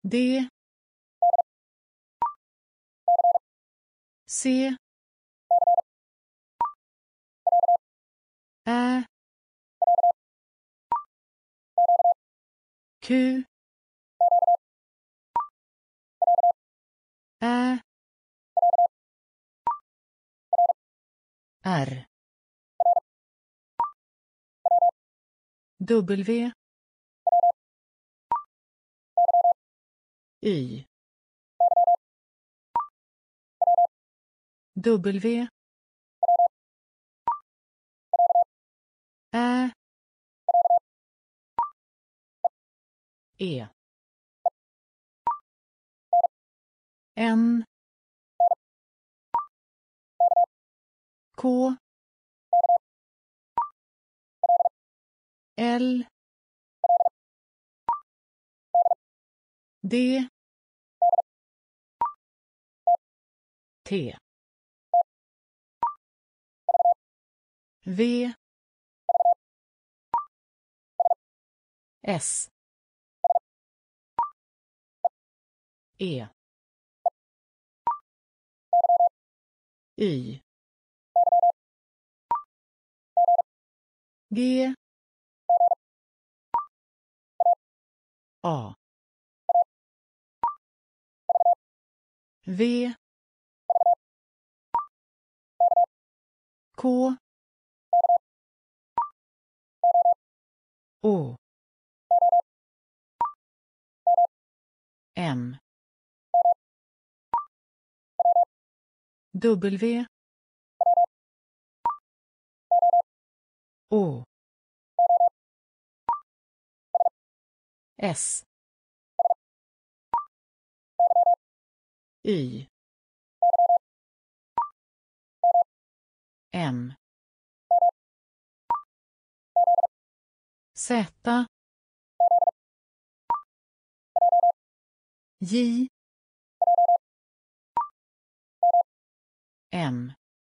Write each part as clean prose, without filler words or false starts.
D C Ä Q Ä R W Y W Ä E N K L D T V S E Y G A V K O M W O S Y M Z J M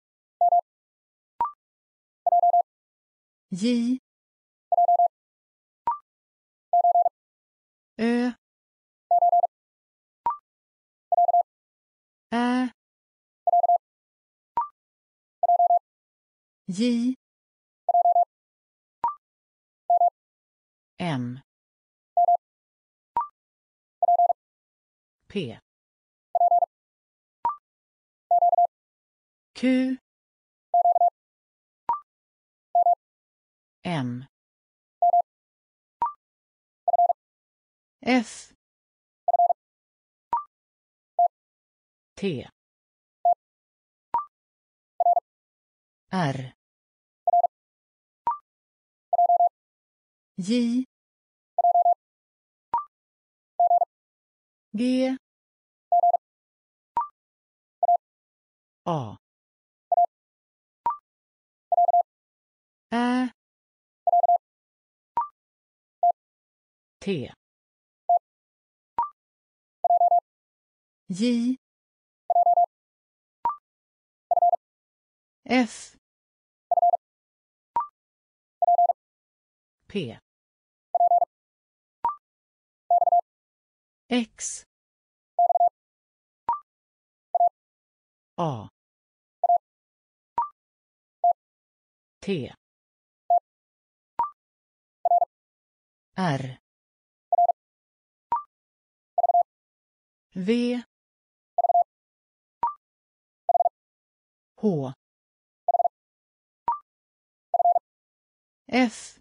J Ö Ä J M P Q M F T R J G A Ä T J F P X A T R V H F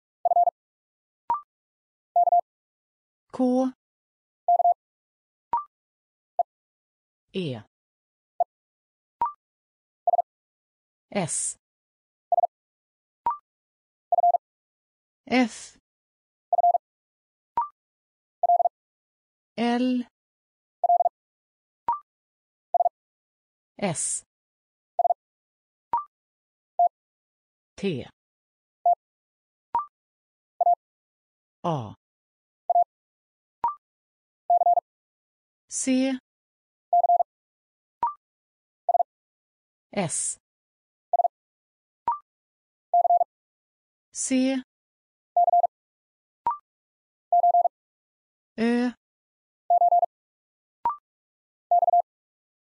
K E S F L S T A C S C Ö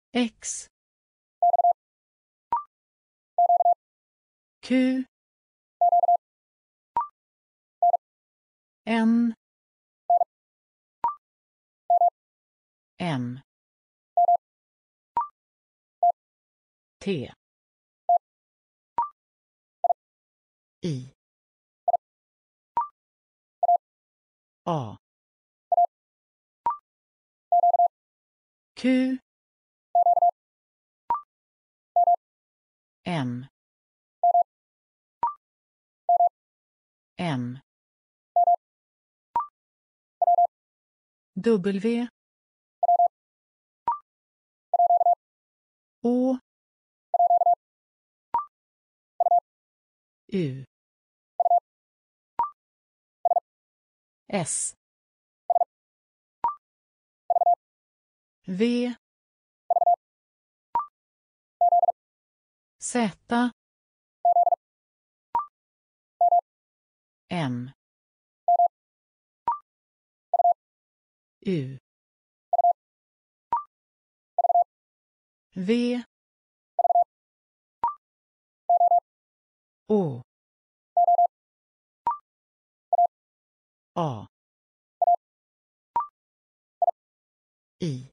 X Q N M T I A Q M M W Å U S V Z M U V Å A I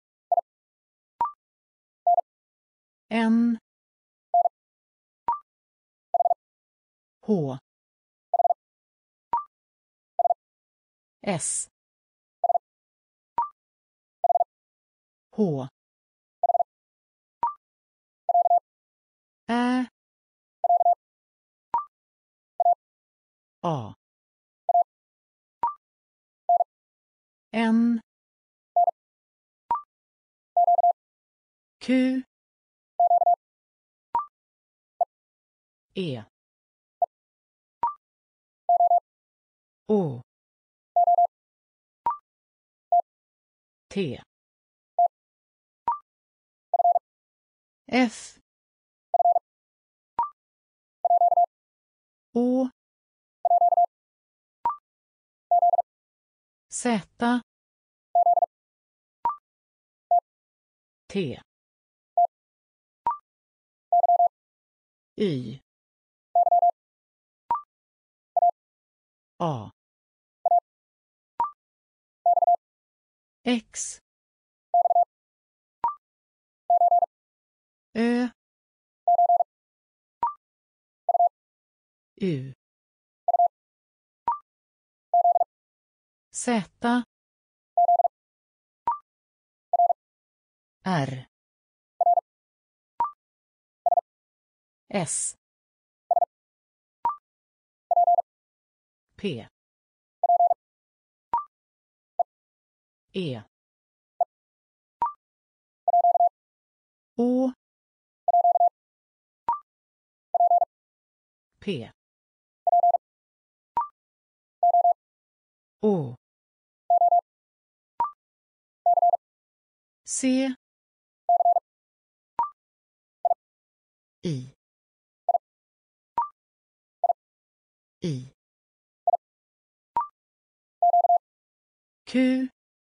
N H S H Ä A N Q E Å T F Å Z T Y A X Ö U Z R S P E Å P Å C I Q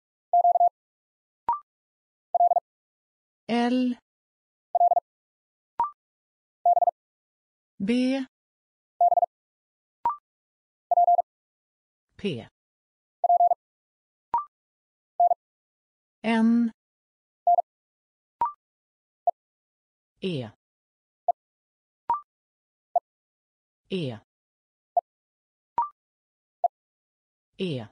L B P N E E E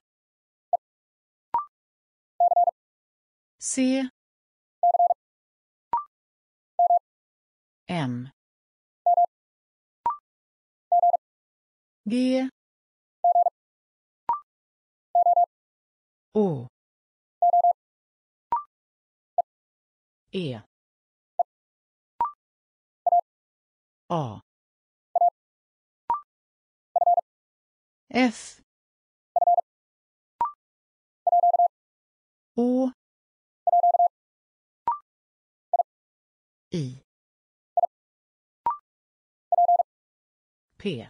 C M G Å E A F Å I P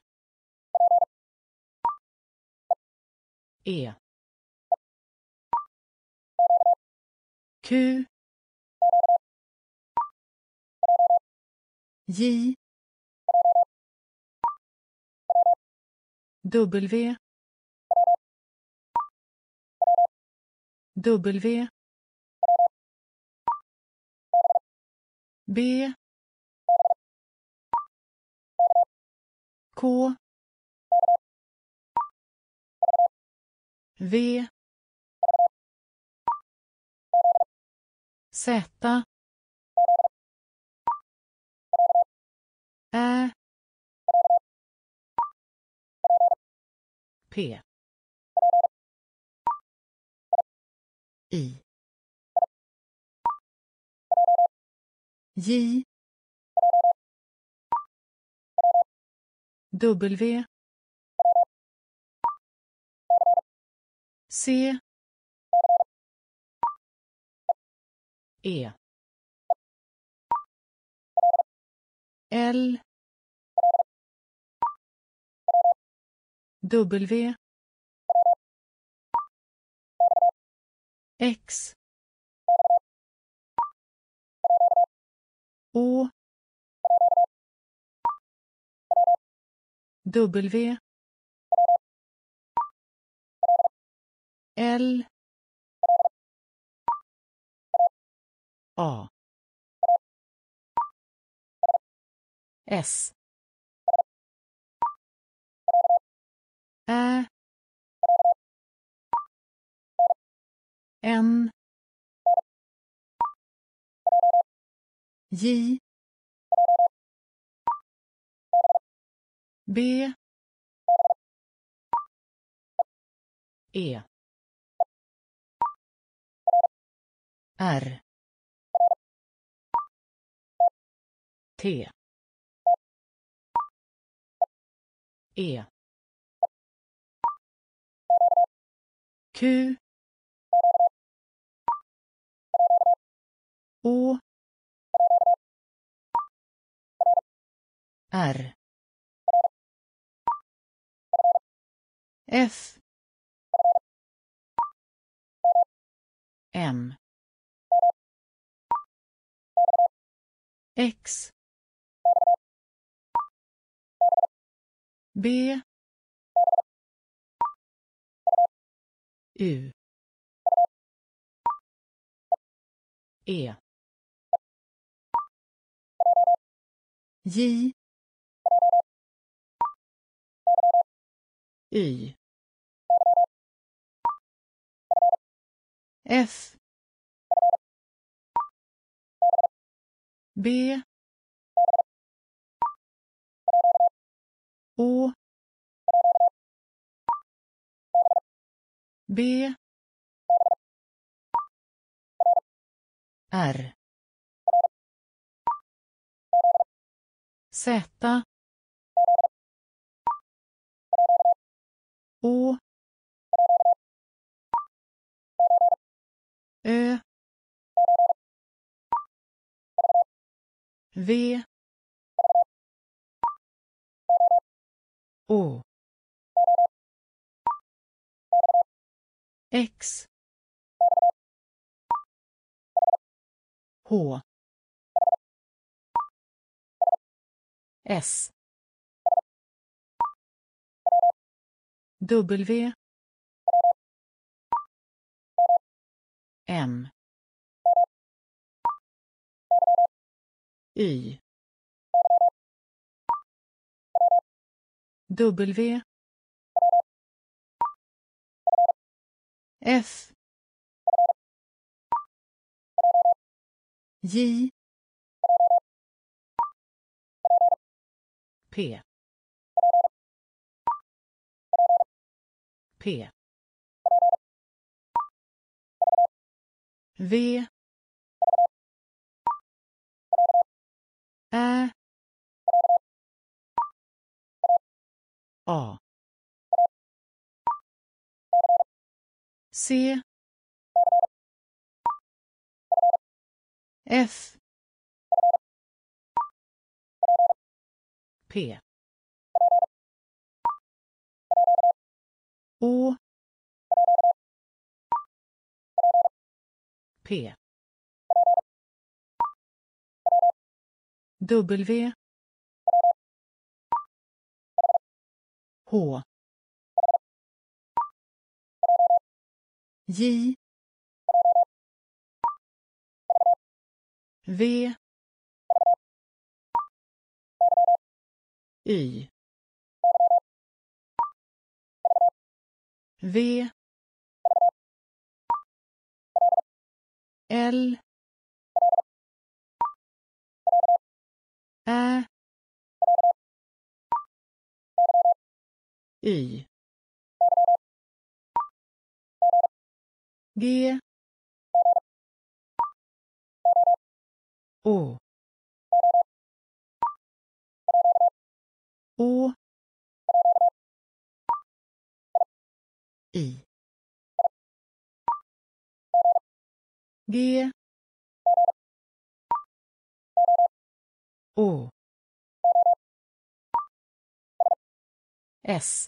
E Q J W W B K V Z Ä P I J W C E L W X Å W L A S Ä N J B E R T E Q Å R F M X B U E J Y F B Å B R Z Å Ö V Å X H S W M Y W F J P P V Ä A C F P Å P W H J V Y V L Ä Y G Å Å I G Å S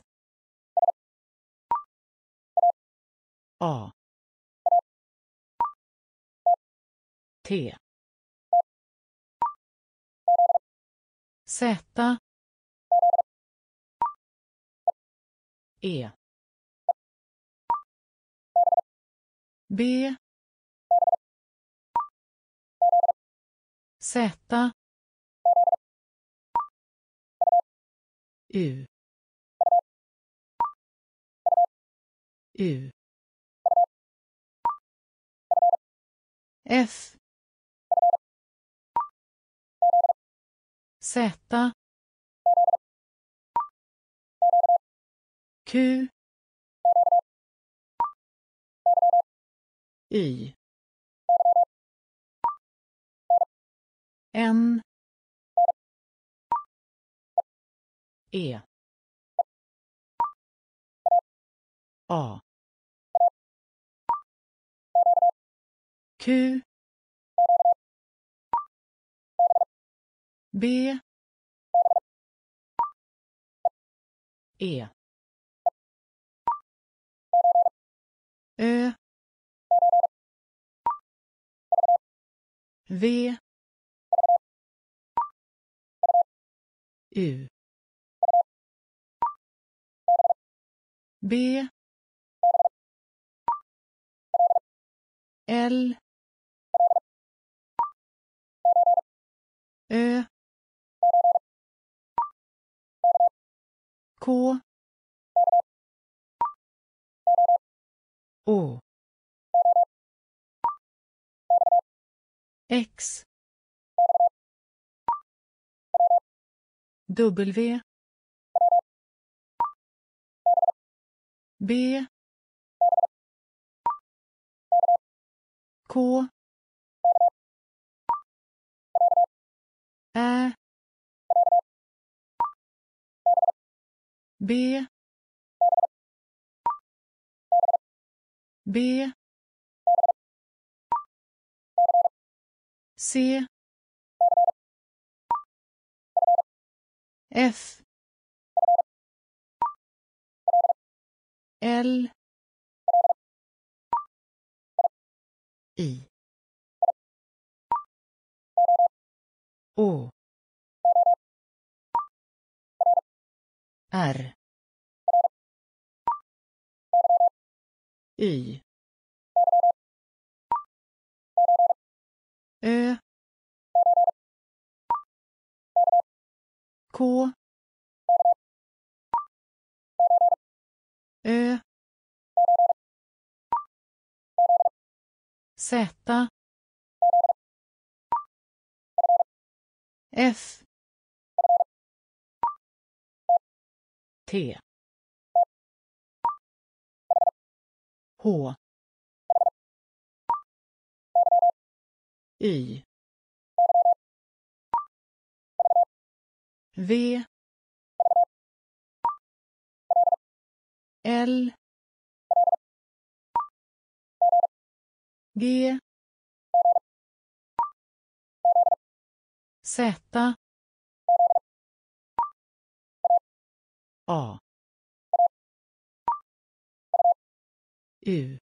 A T Z E B Z U U F Z Q Y N E A Q B E Ö V U B L Ö K Å X W B K Ä B B C F L I Å R Y Ö K Ö Z F T H Y V L G Z A U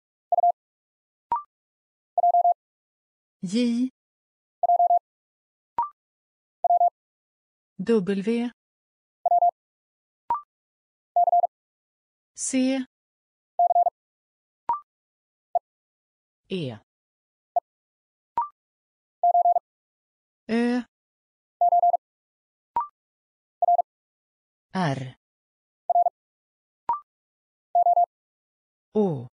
J W C E Ö R O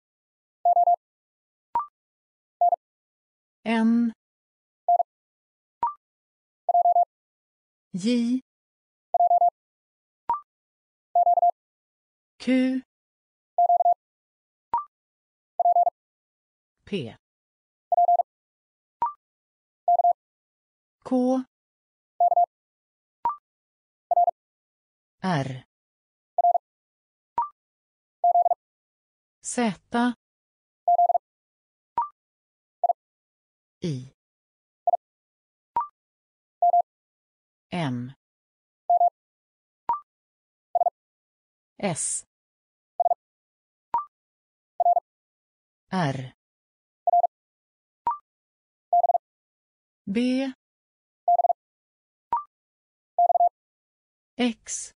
N J Q P K R Z I M S R B X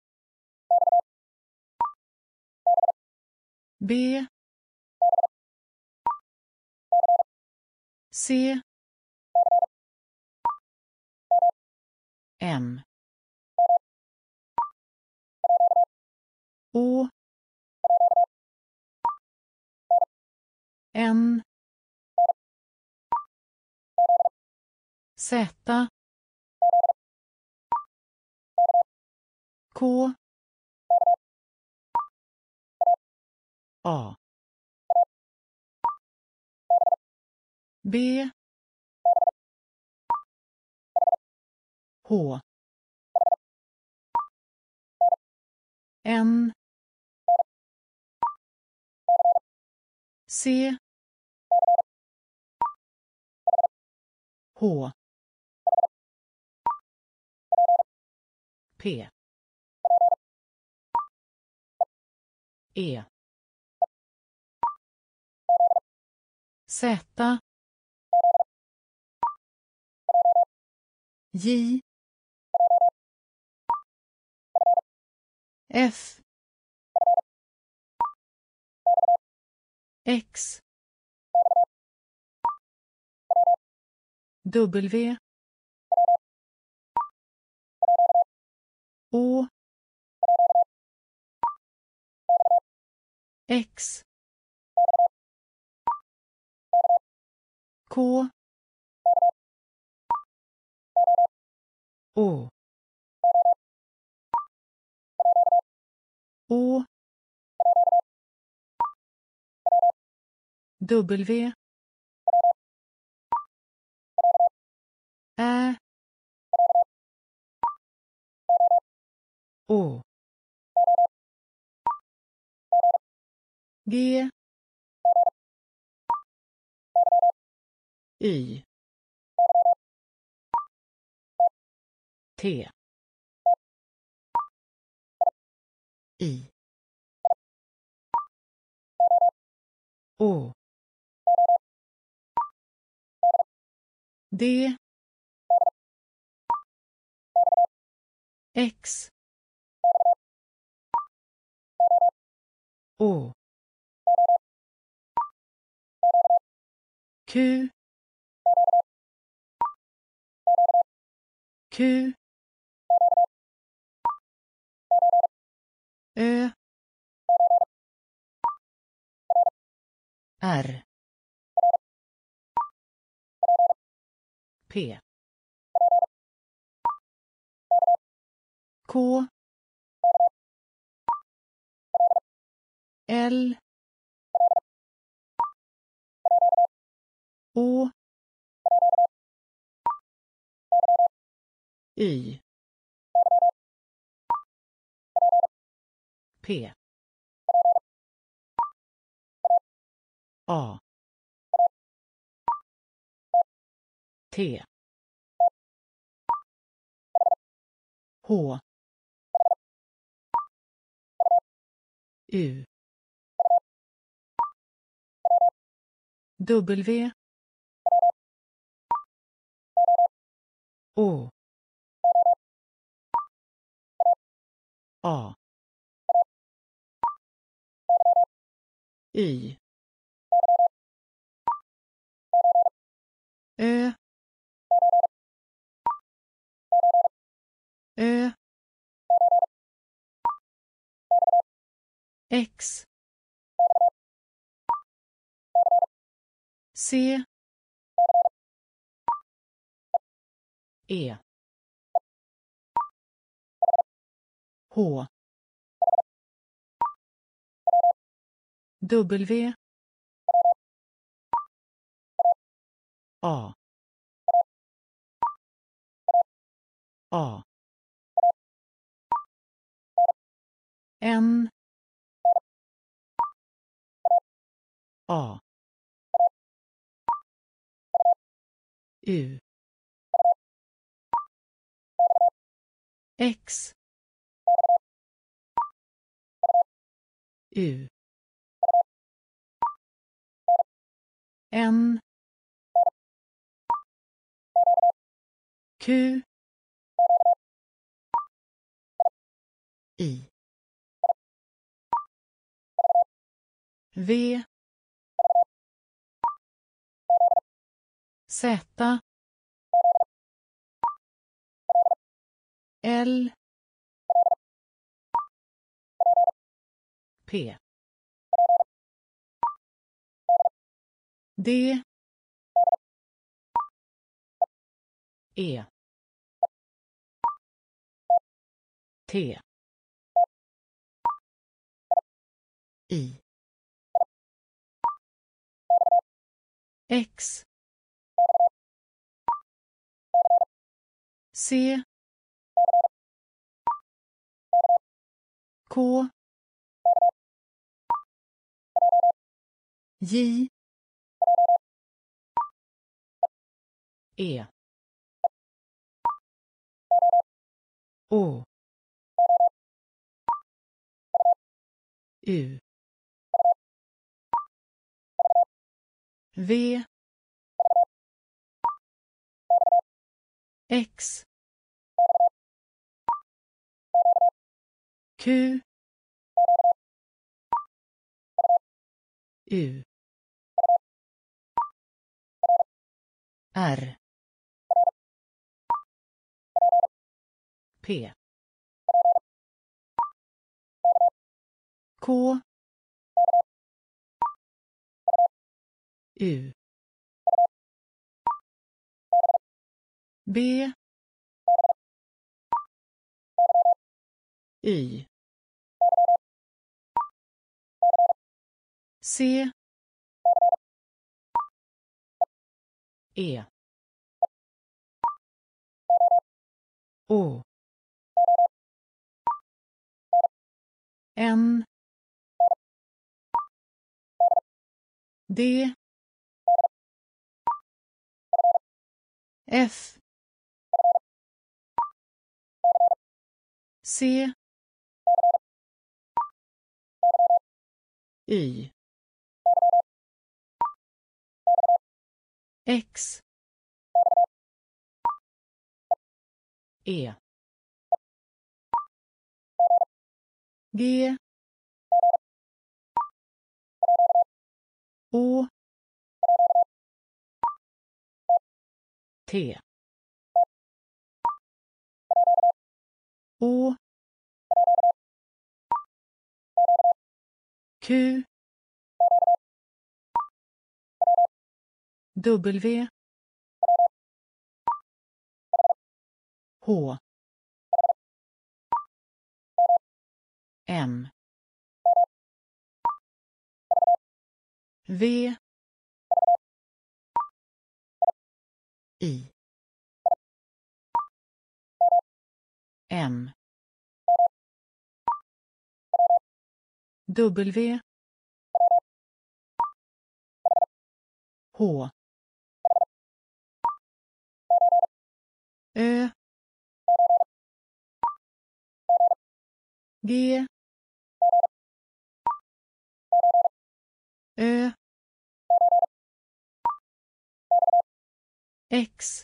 B C M Å N Z K A B H N C H P E Z J F X W Å X K Å Å W Ä Å G Y T I Å D X Å Q Q Ö R P K L Å Y P A T H U W Å A Y. Ö. Ö. X. C. E. H. W. A. A. N. A. U. X. U. N. Q. I. V. Z. L. P. D. E. T. I. X. C. K. J. E. Å. U. V. X. Q. U. R. P. K. U. B. Y. C. E. Å. N. D. F. C. Y. X. E. G. Å. T. Å. Q. W. H. M. V. I. M. W. H. Ö. G. Ö. X.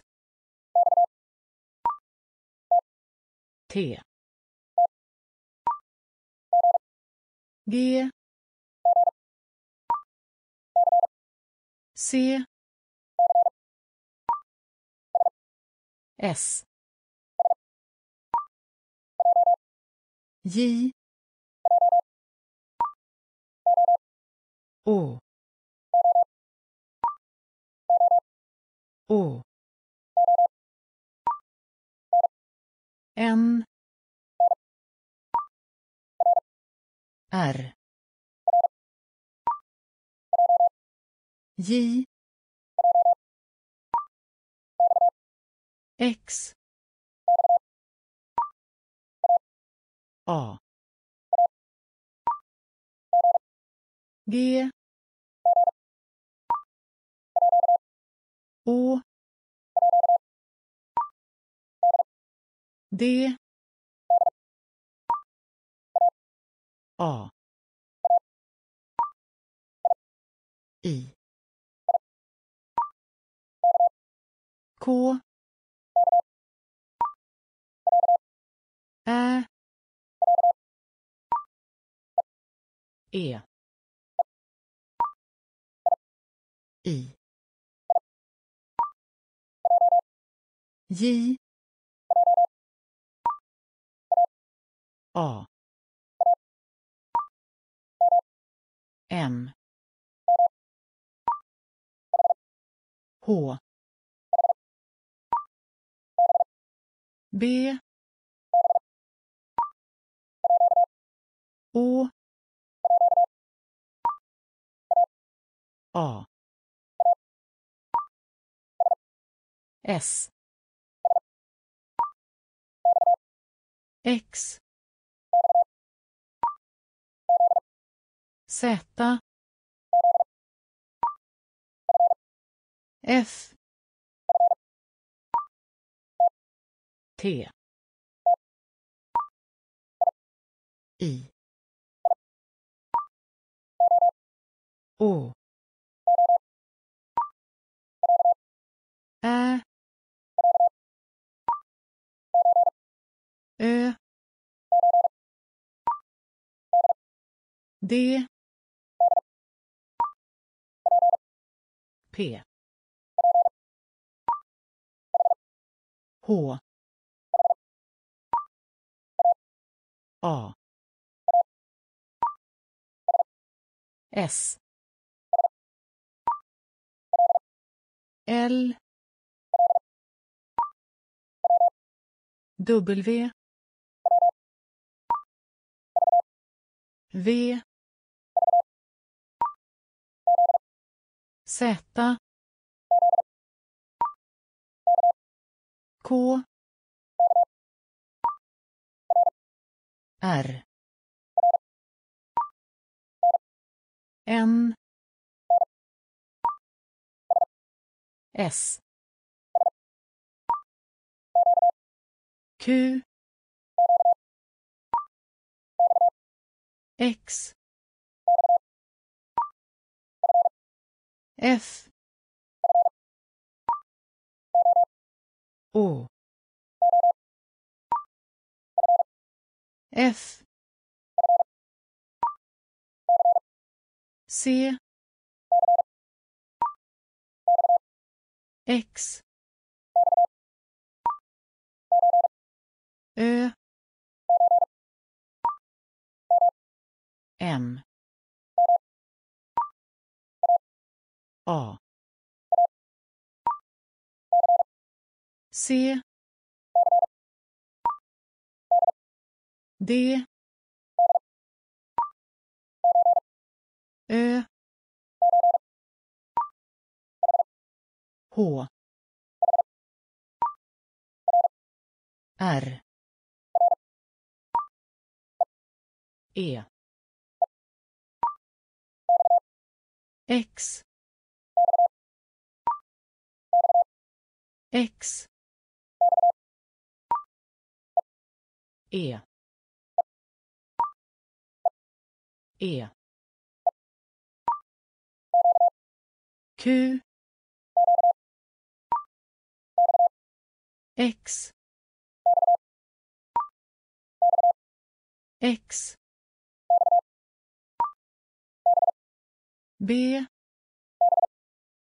T. G. C S J O O N R J X A G Å D A I K Ä E I J A M H B Å A S X Z F T I Å Ä Ö D P H A S L W V Z K R N S Q X F O F C X Ö M A C D Ö H R E X X E E Q X X B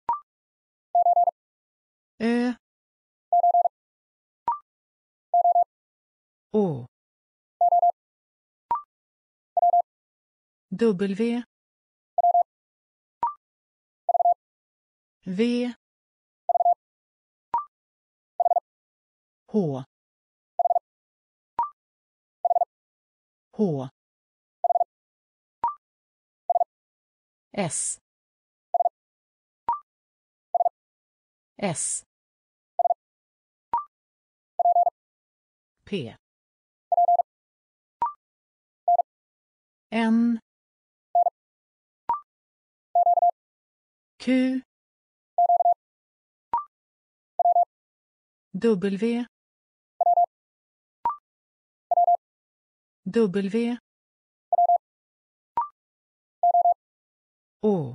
Ö. Å. W. V. H. H. S. S. P. N. Q. W. W. Å.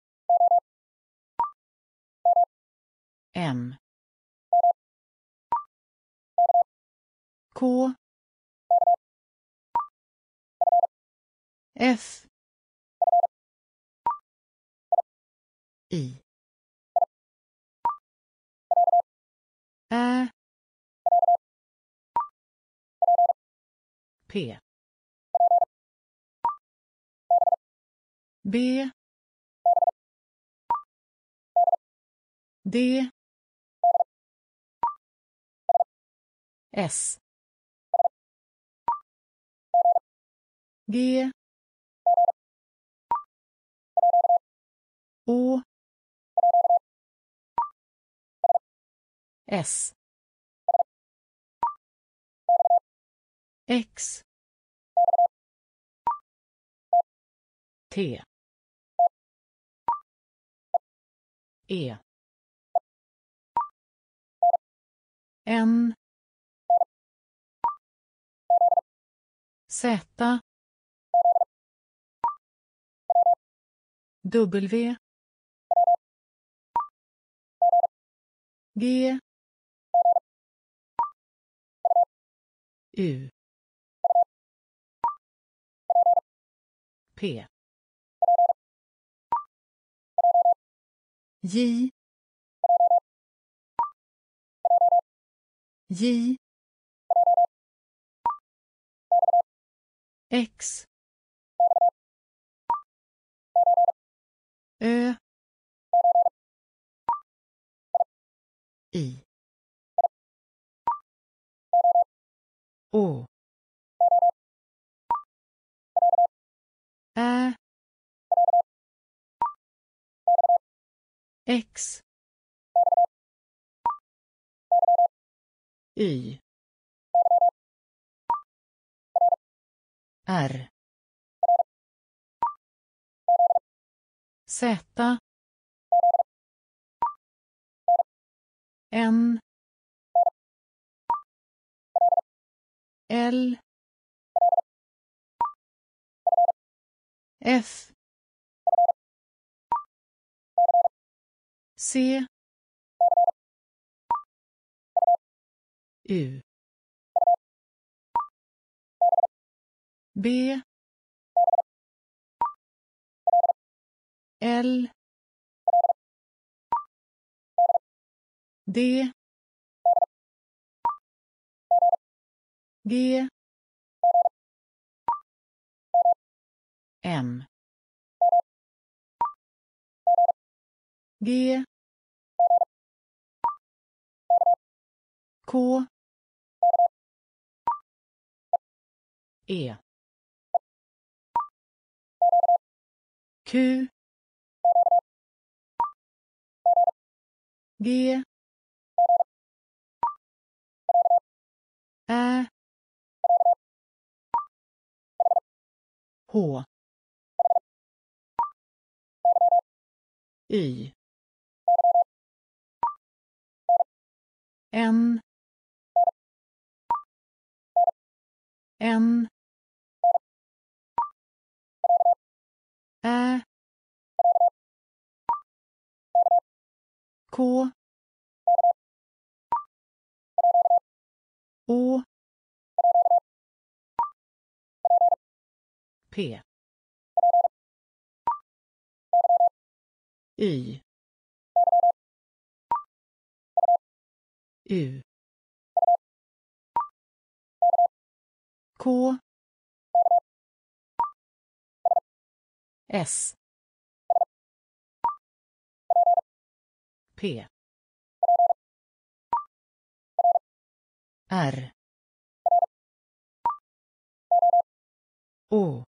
M. K. F. I. Ä. P. B. D. S. G. Å. S. X. T. E. N. Z. W. G. U. P. J. J. X. Ö. I. Å. Ä. X. Y. R. Z. N. L. F. C. U. B. L. D. G. M. G. K. E. Q. G. Ä. H. Y. N. N. Ä. K. Å. P. Y. U K S P R O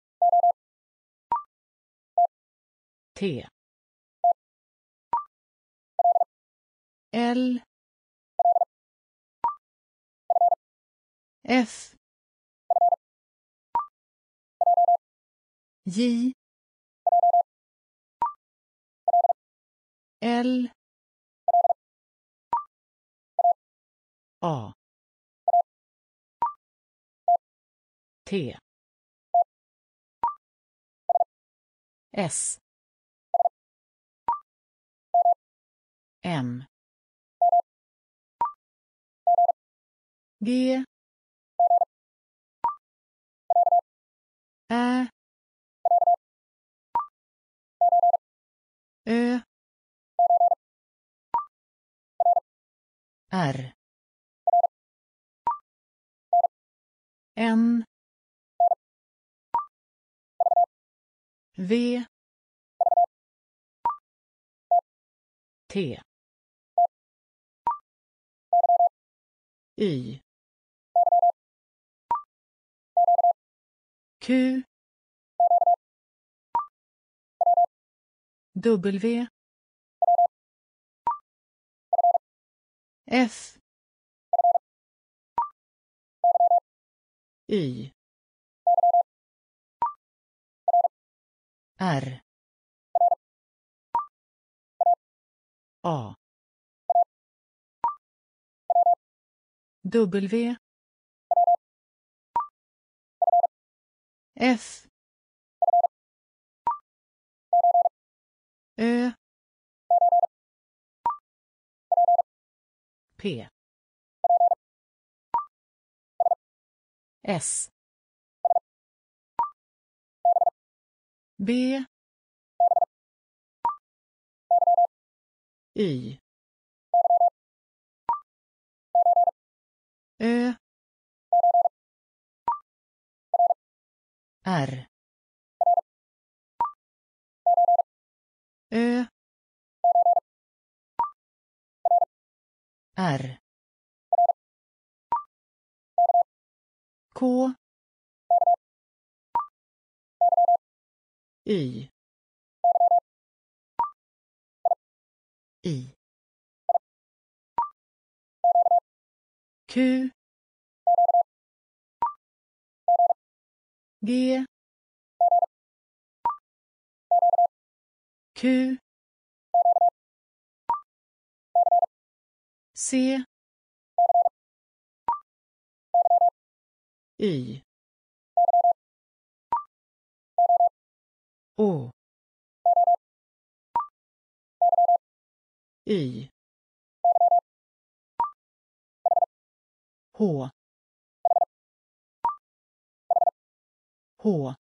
T L F J L A T S M G Ä Ö R N V T Y Q W F Y R A W F Ö P S B Y Ö R Ö R K Y I Q G Q C Y Å Y H H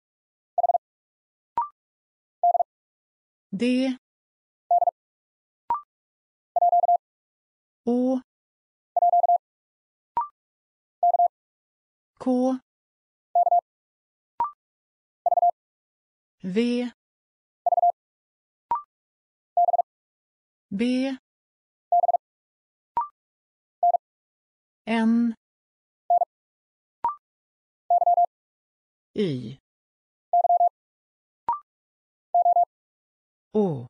D Å K V B N Y Å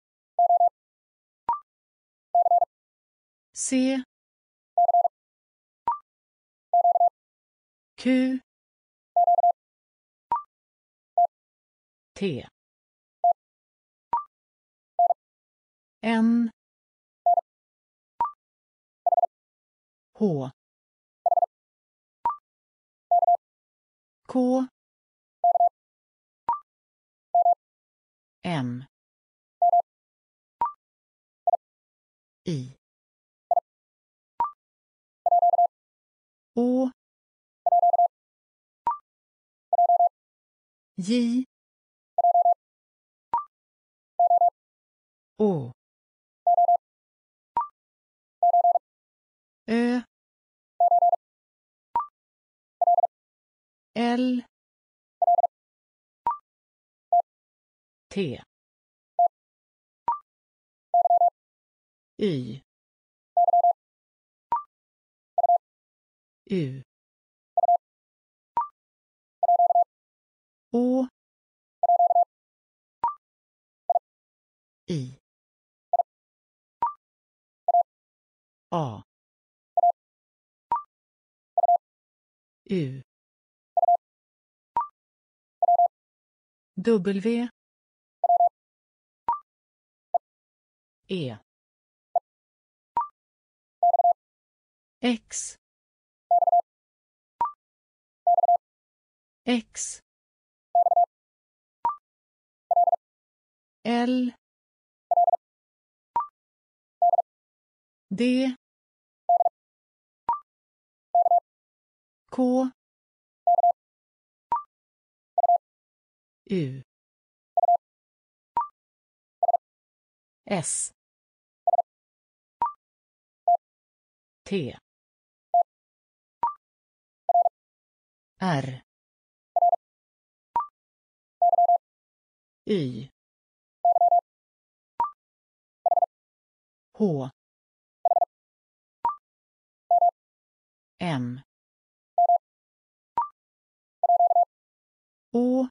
C Q T N H K M I Å J Å Ö L T Y U Å I A U W E X X L D K U S T R Y H M Å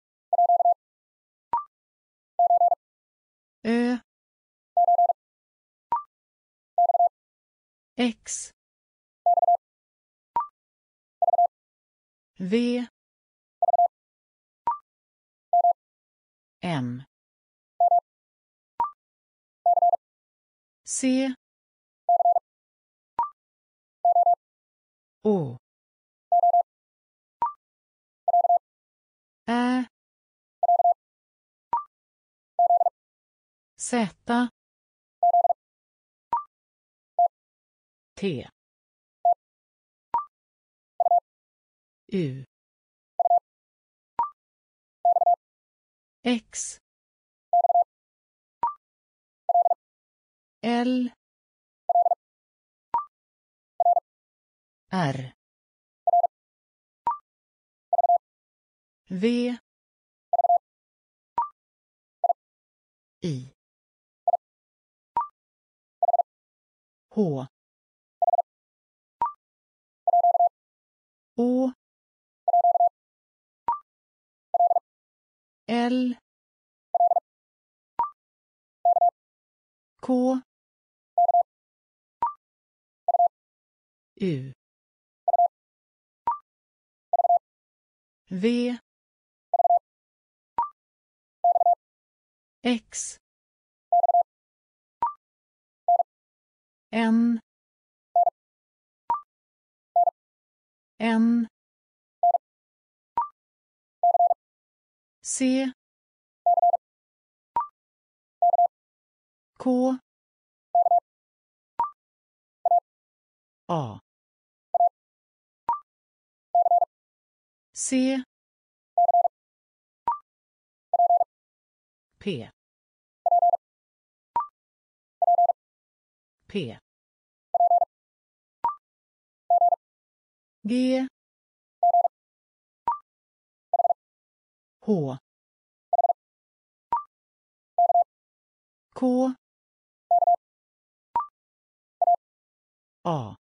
Ö X V M C O Ä Z T U X L R V I H Å L K U V X N N C K A C P P G H K A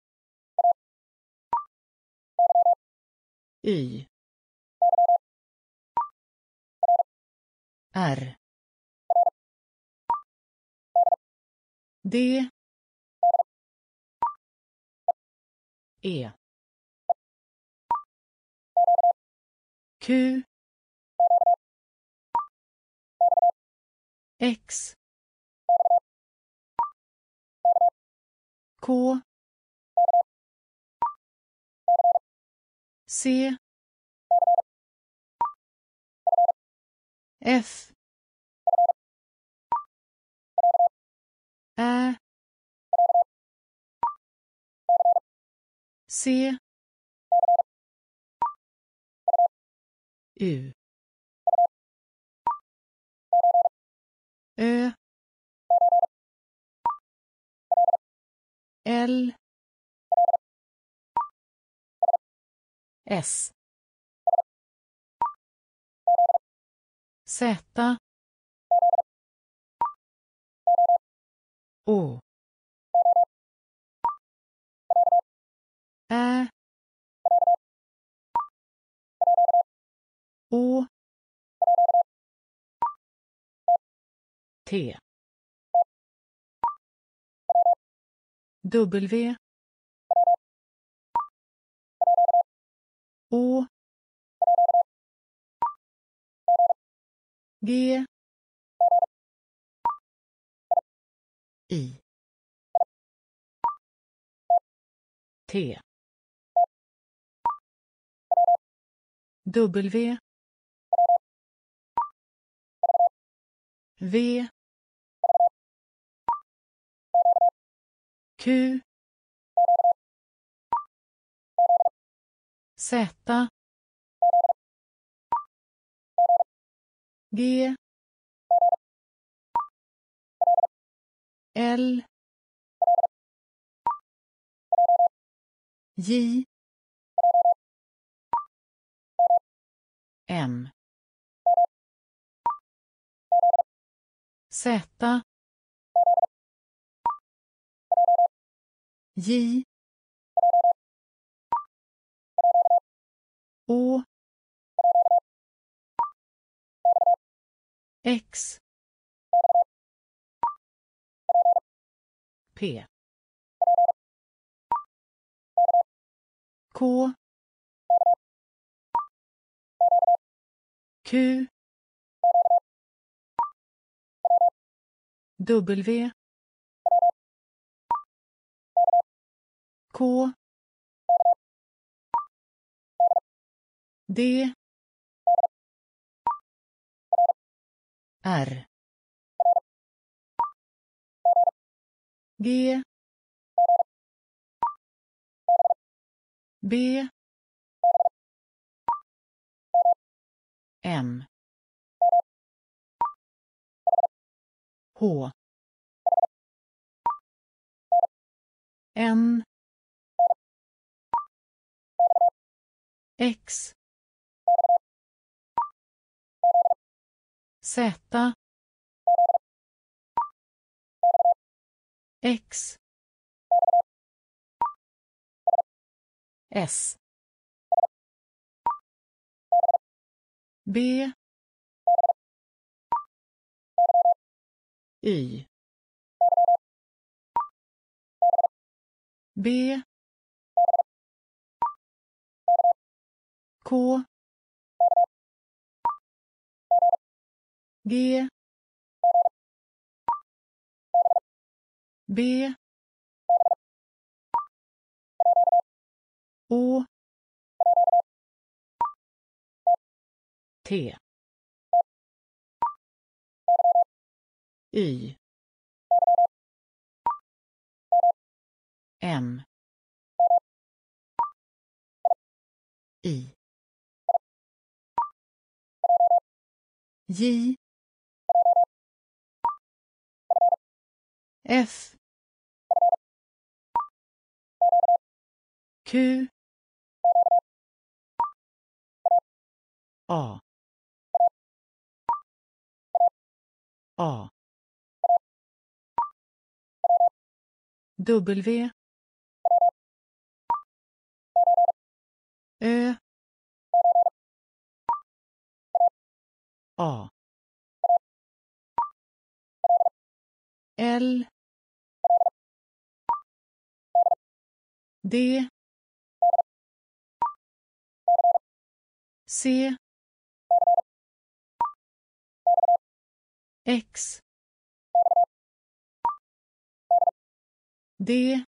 Y R D E Q X K C F Ä C U Ö L S Z Å Ä Å T W Å G I T W V Q Z G L J M Z J Å X P K Q W K D R G B M H N X Z X S B Y B K G B Å T Y M I J F Q A W Ö A L D C X D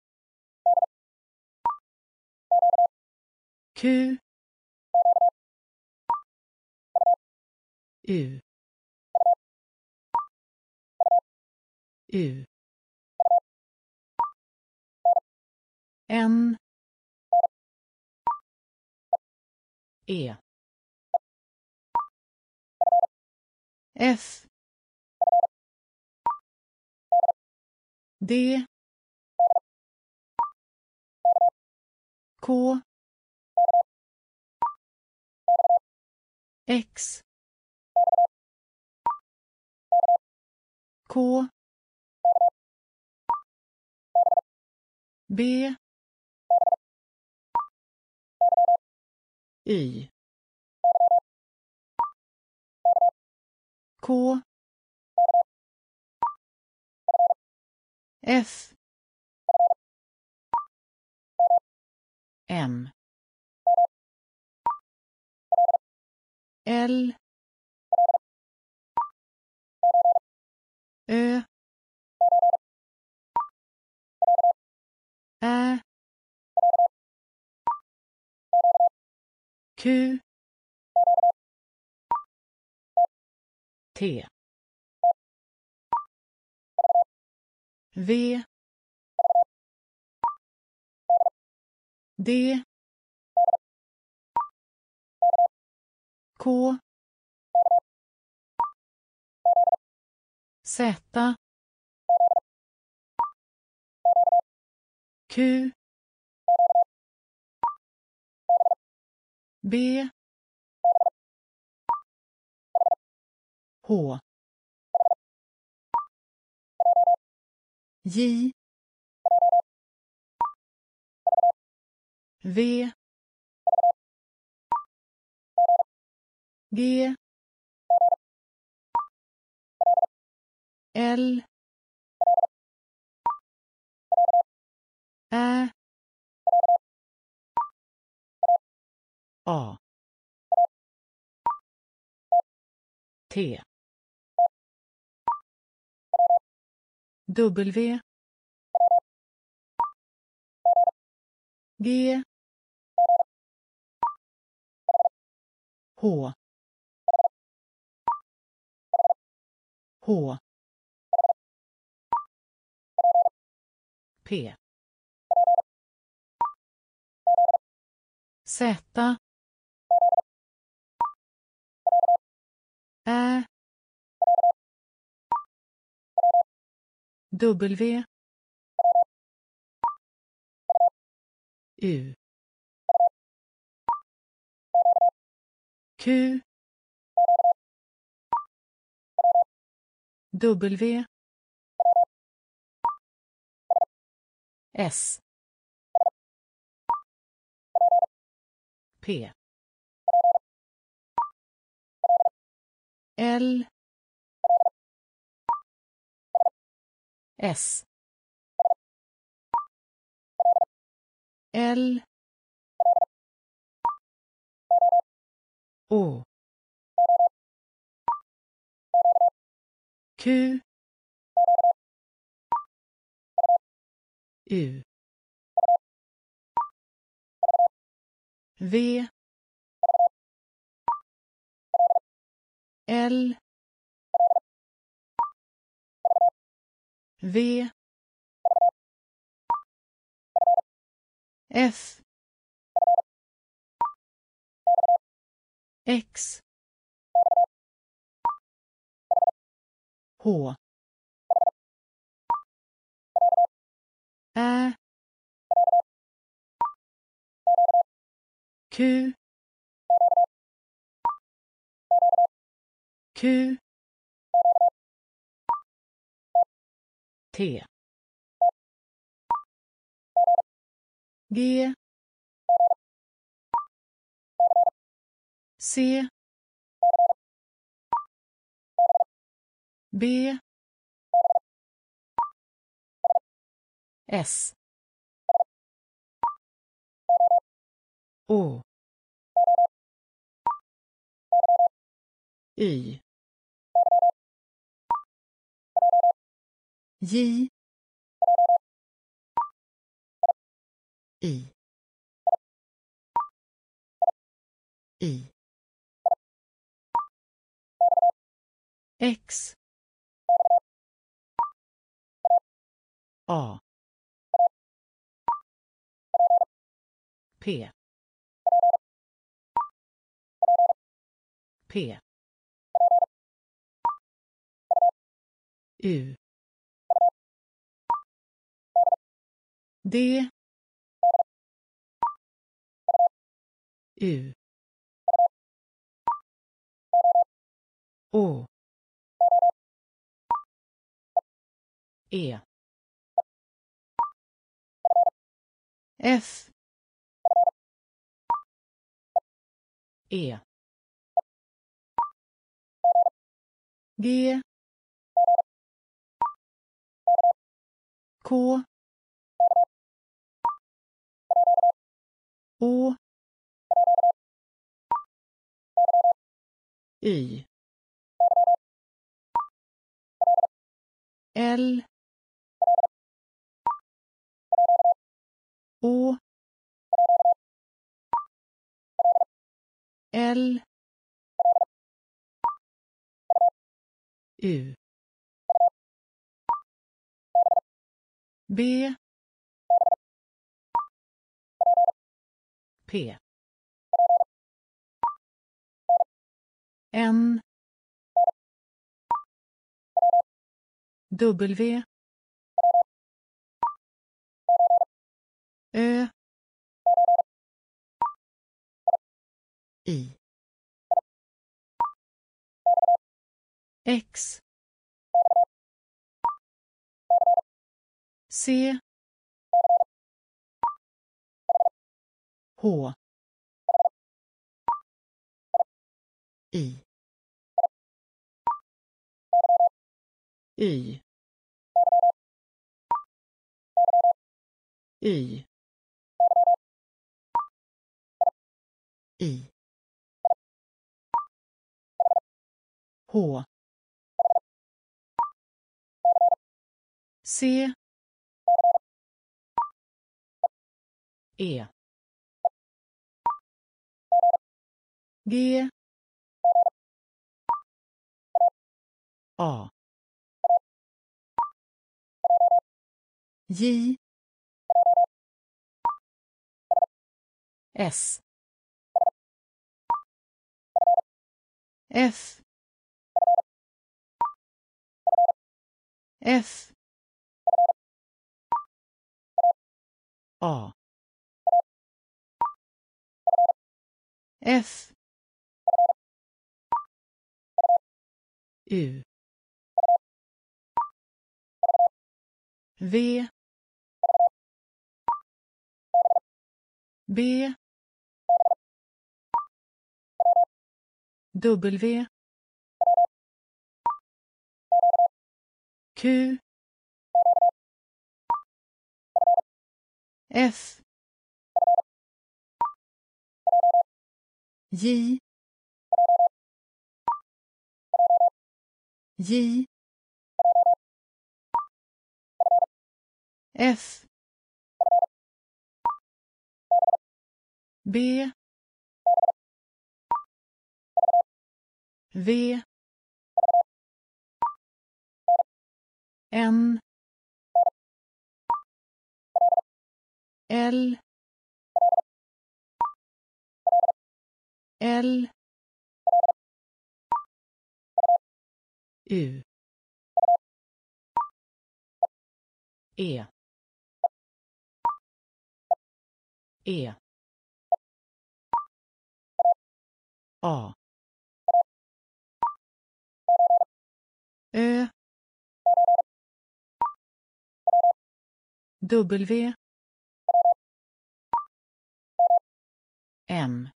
Q U N E F D K X K B Y K F M L Ö Ä Q T V D K Z Q B H J V G L Ä A T W G H H P Z Ä W U Q W S P L S L O Q U V L V F X H Ä Q Q T G C B S O Y J I I X A P P U D U O. E. F. E. G. K. Å. Y. L. Å. L. U. B. P. N. W. Ö. I. X. C. H. I. Y. Y. I. H. C. E. G. A. J. S. F. F. A. F. U. V. B. W. Q. F. J. J. F. B. V. N. L. L. U. E. E. A. Ö. W. M.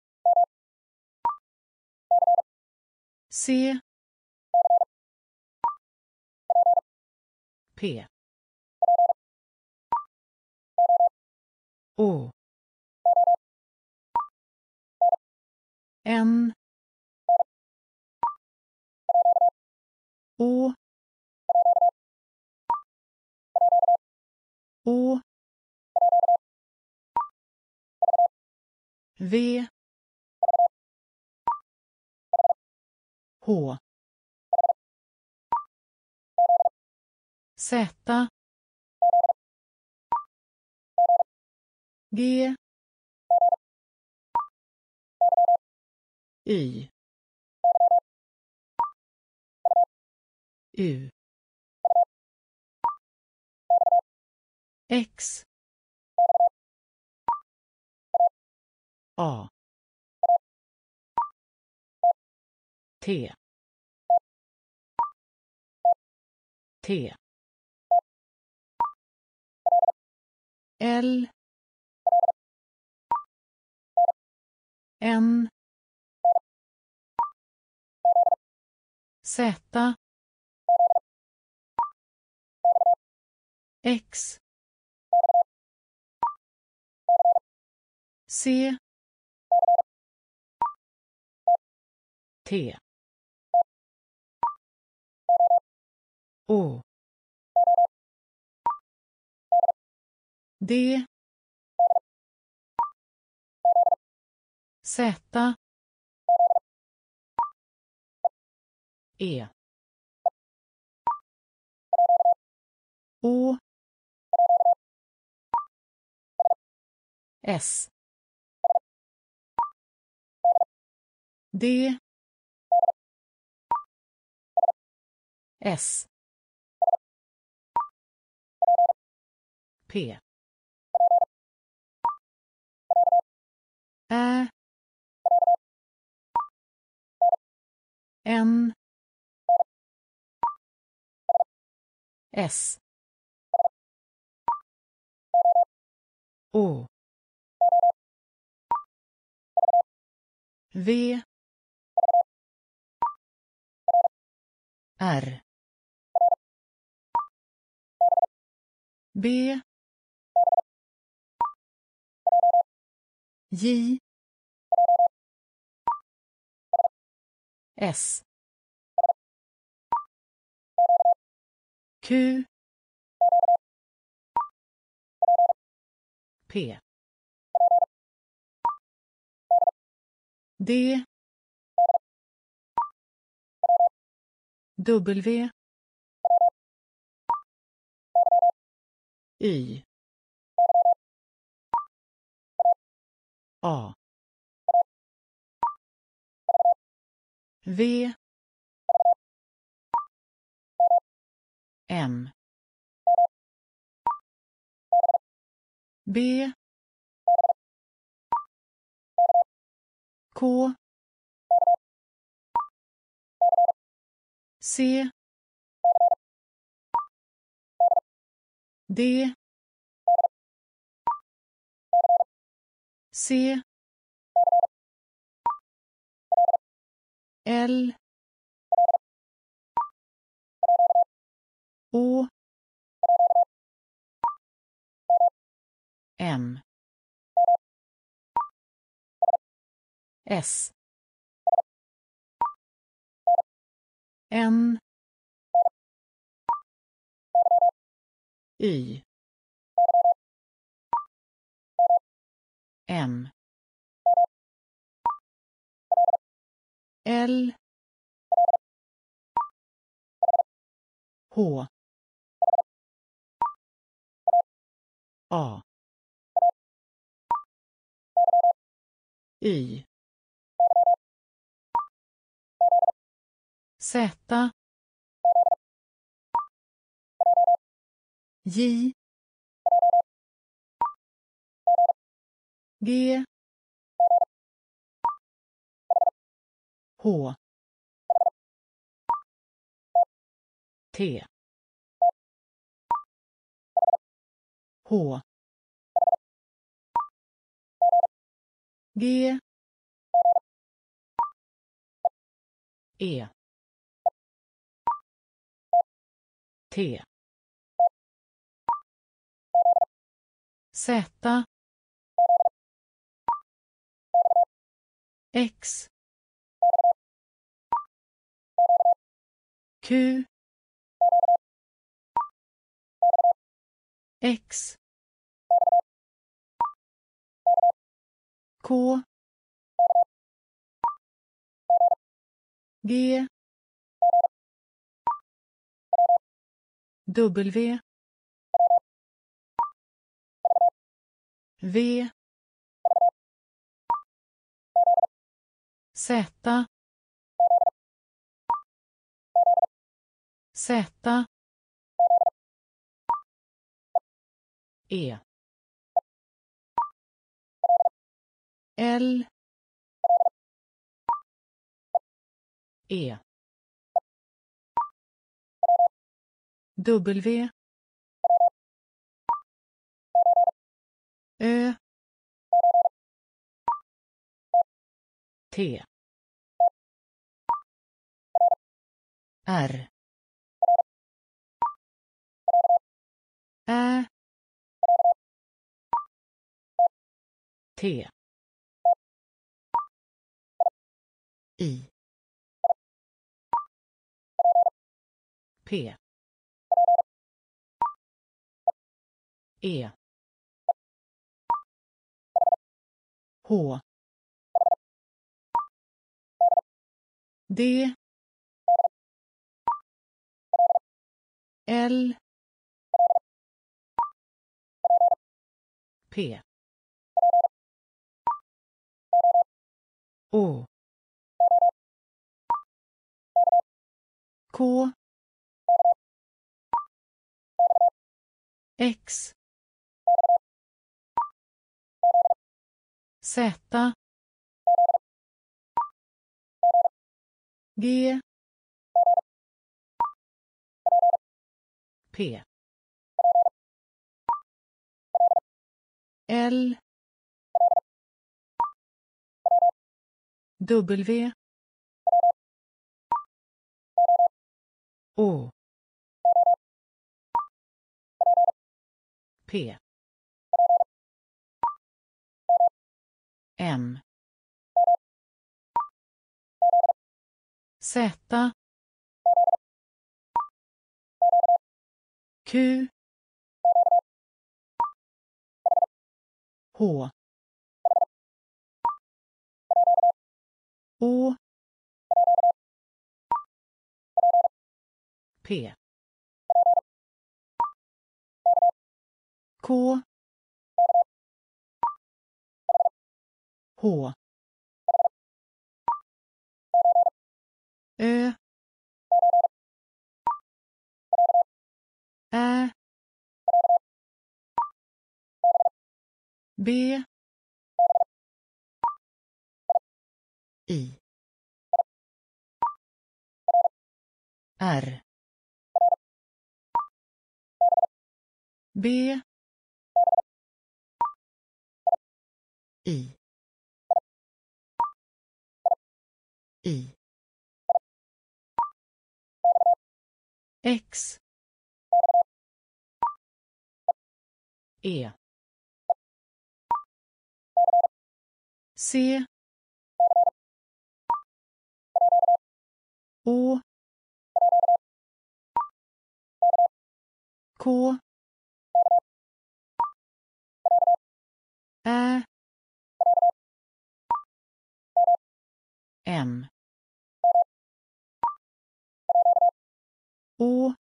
C. P. Å. N. Å. Å. V. H. Z. G. Y. U. X. A. T. T L N Z X C T O D Z E O S D S P Ä N S O V R B J S Q P D W Y A V M B K C D C L O M S N Y M L H A Y Z J G H T H G E T Z X Q X K G W V Z Z E L E W Ö T R Ä T I P E H D L P Å K X Z G P L W Å P M Z Q H Å P K H Ö Ä B I R B I X E C Å K Ä M Å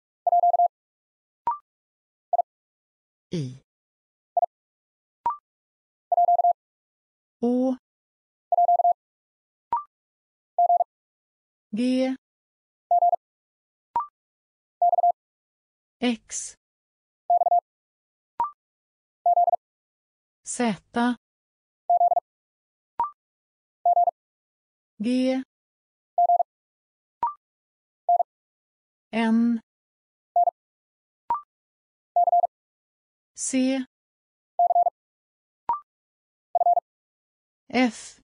I Å G X Z G N C F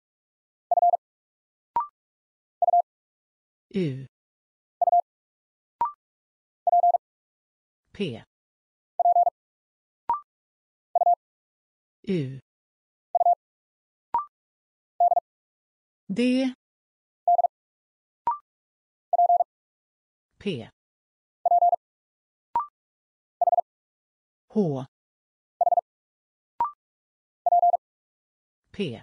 U P U D P H P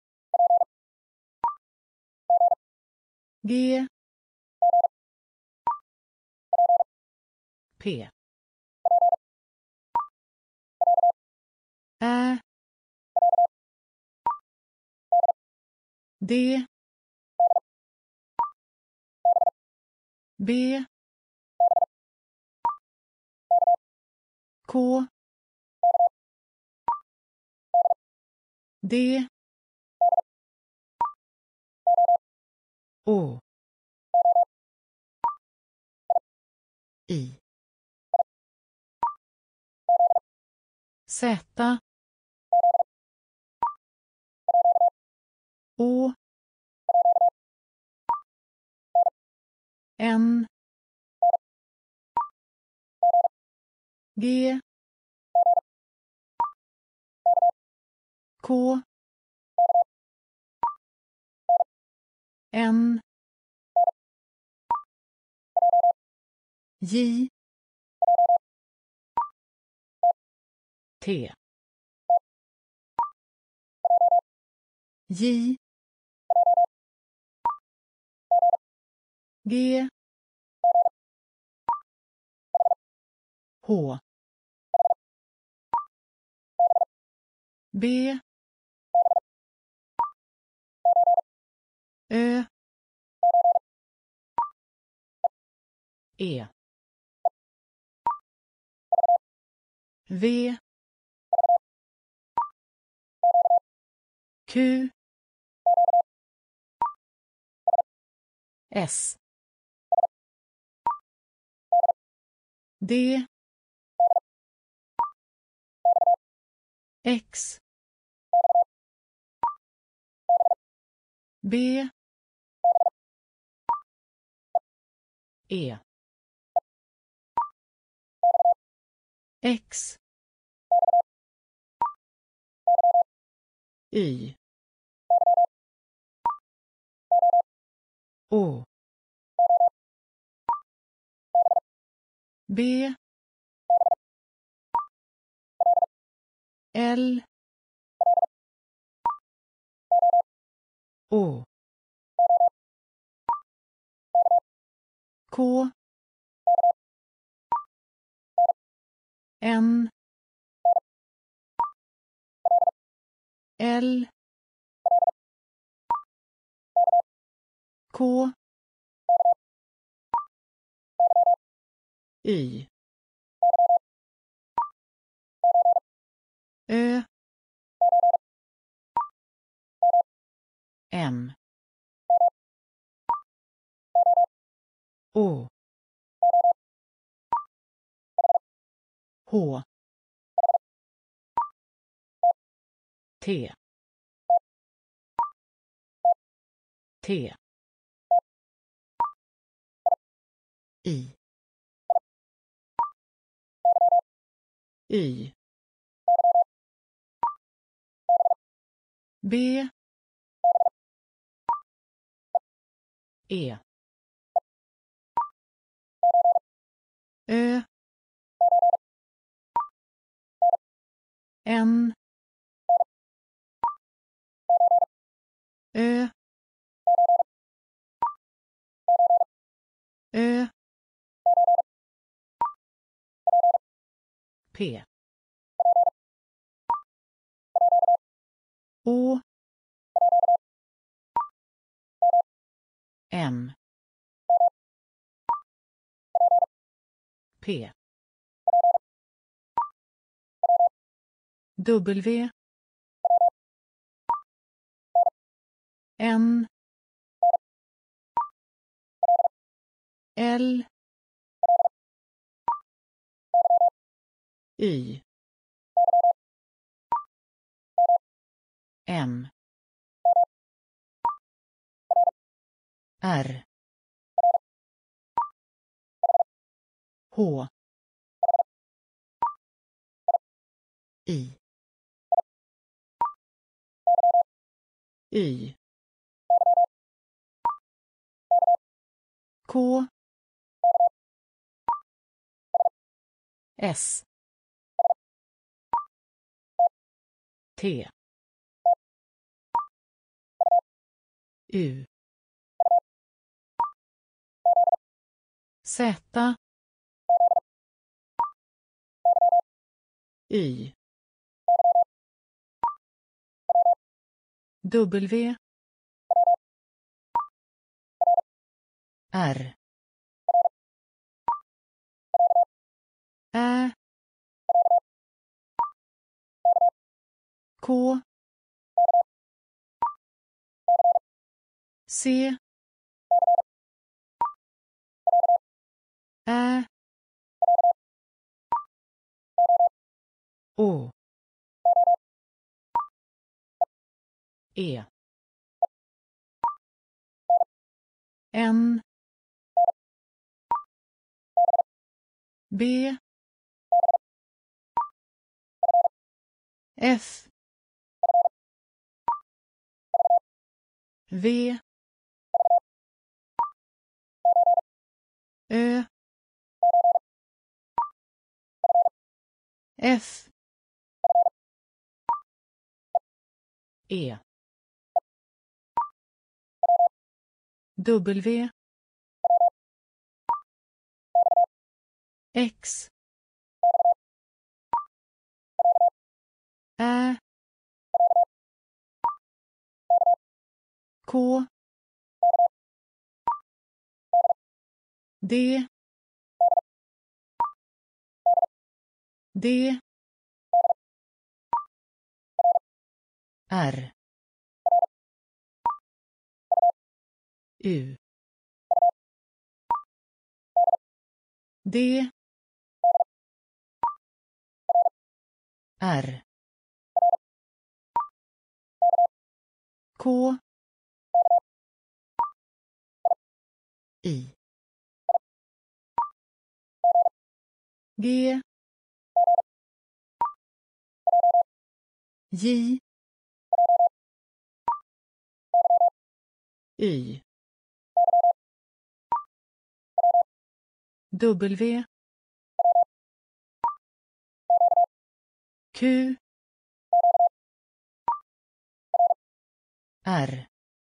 G P Ä D B K D Å I Z, Å, N, G, K, N, J, T, J, G, H, B, Ö, E, V, Q, S, D, X, B, E, X, Y, Å, B, L, Å, K, N, L, K, Y, Ö, M, Å, H, T, T, I, Y, B, E, Ö, N, Ö, Ö, P, Å, M, P, W, N, L, Y, M, R, H, I, Y, K, S, T, U, Z, Y, W, R, Ä, K, C, Ä, Å, E N B F V Ö F E W X Ä K D D R U D R K I G J Y W Q R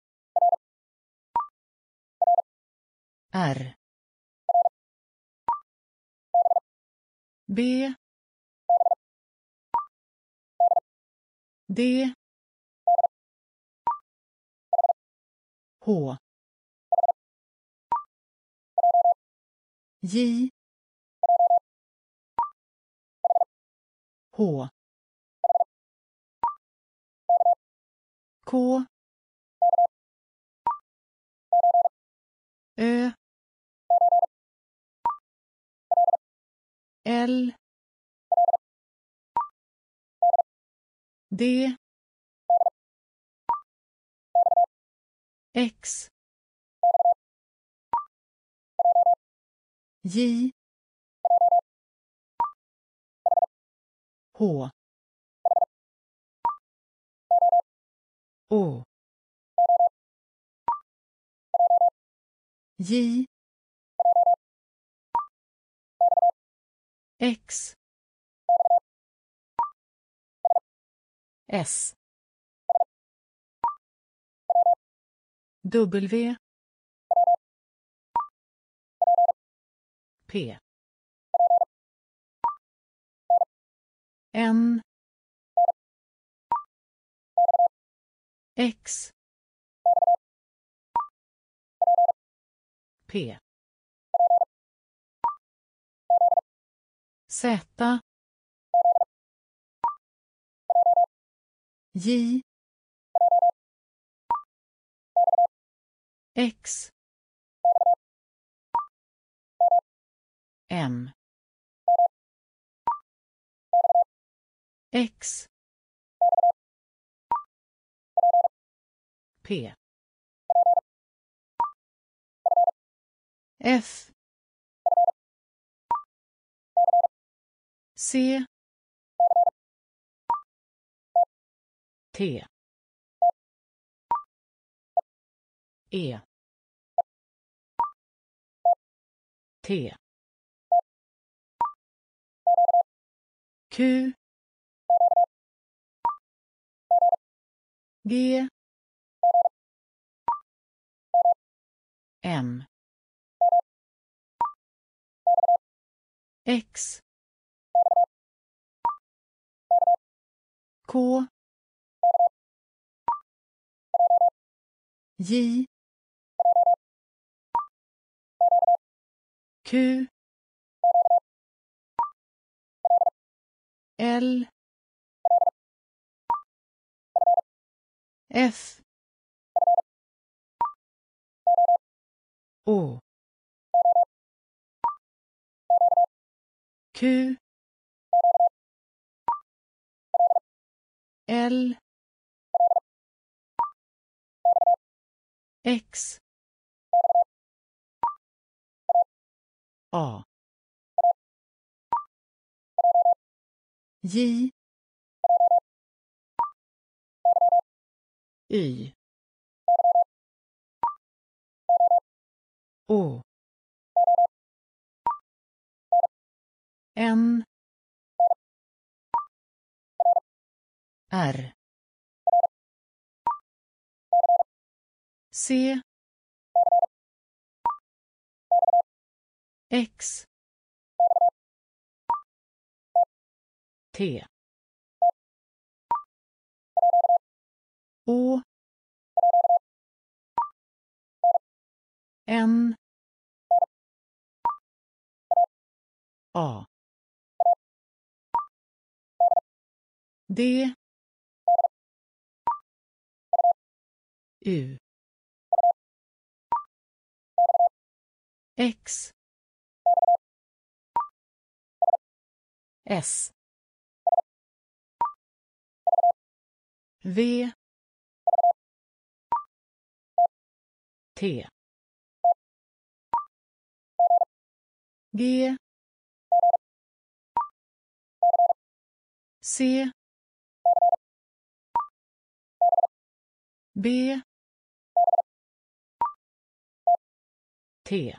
R B D H J H K Ö L D X J H O J X S W P N X P Z J X M X P F C T E T Q G M X K J Q L F O Q L X A J Y O N R C X T Å N A D U X S V T G C B T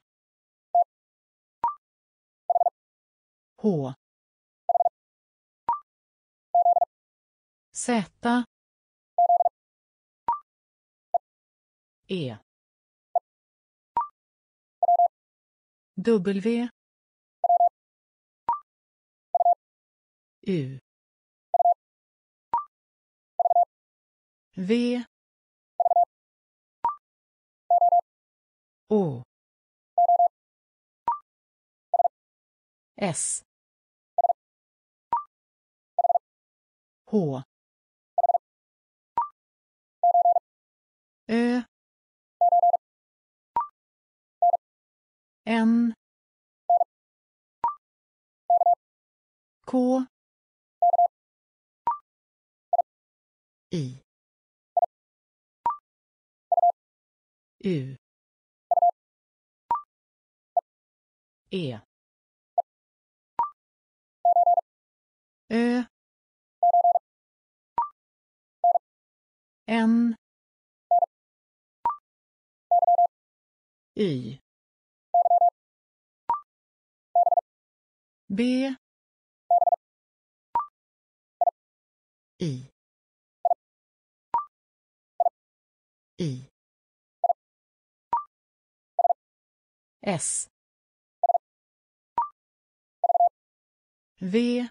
H Z E W U V Å S H Ö N K I U E Ö N Y B I S V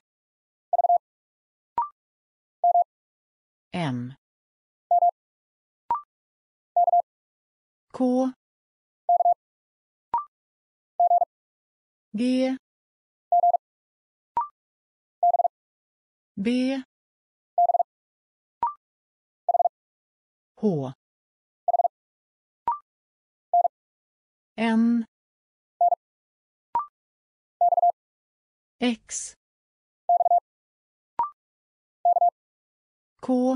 M K G B H N X K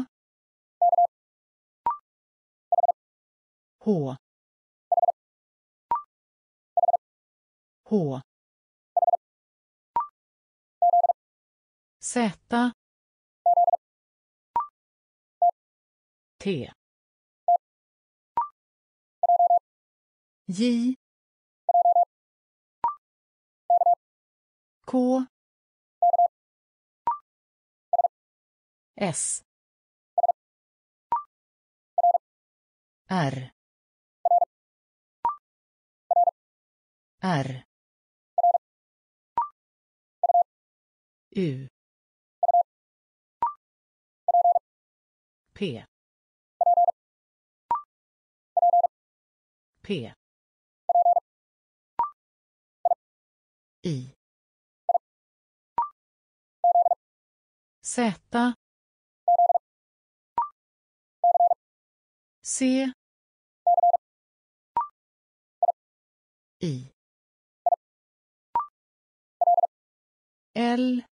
H H Z T J K S R R U P P I Z C I L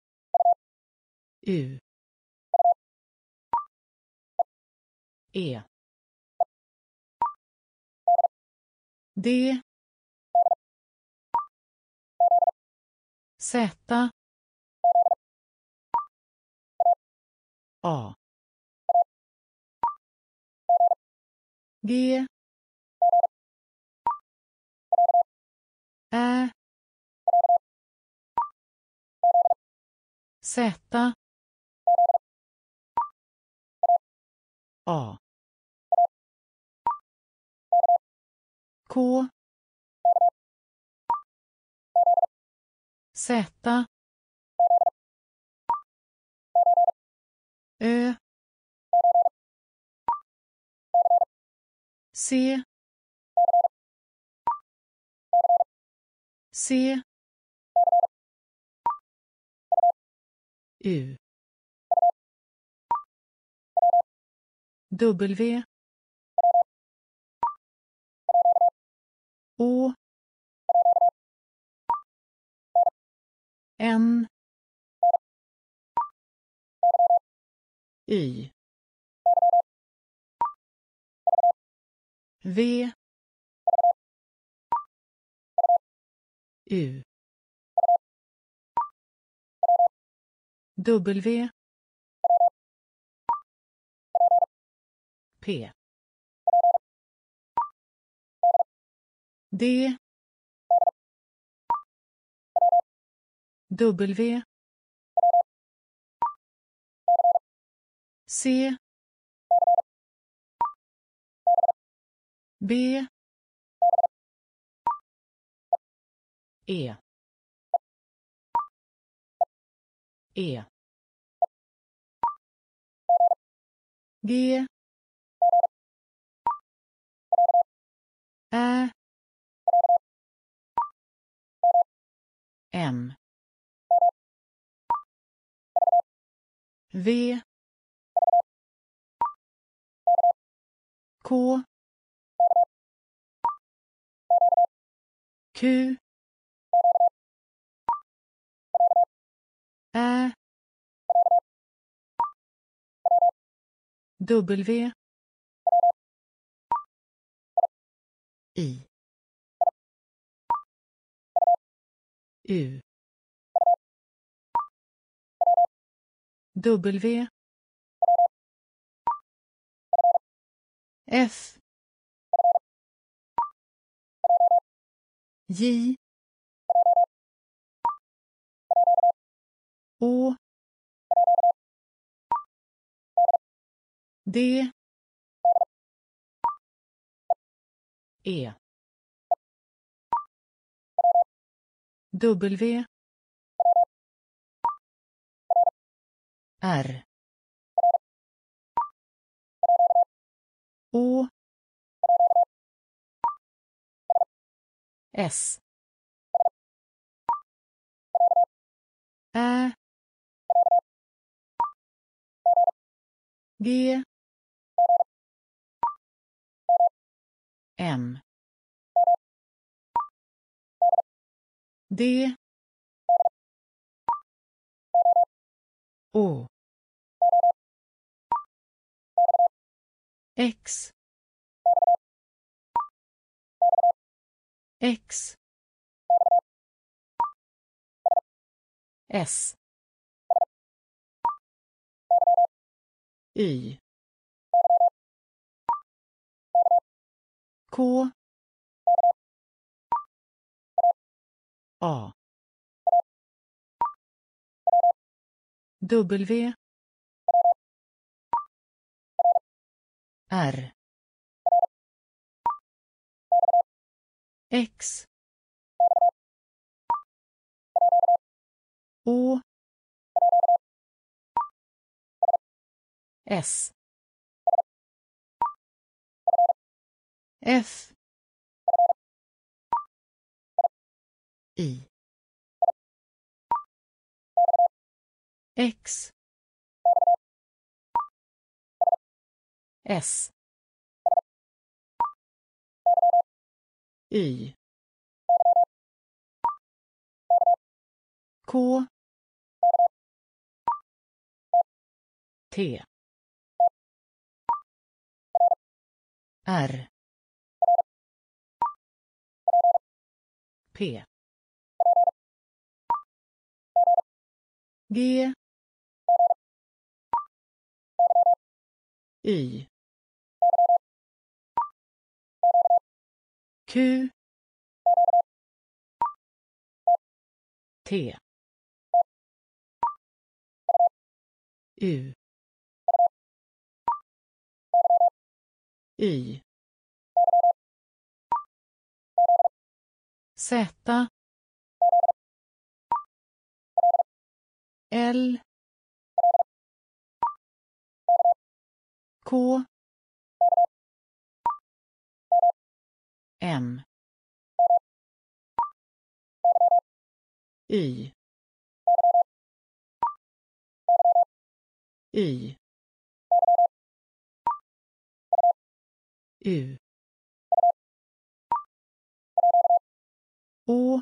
U E D Z A G Ä Z A K Z Ö C C U W Å N Y V U W P D W C B E E G Ä M V K Q Ä W I U W F J Å D E W R Å S Ä G M D Å X X S Y K A W R X Å S F I X S Y K T R P G Y Q T U Y Z L K M Y Y U Å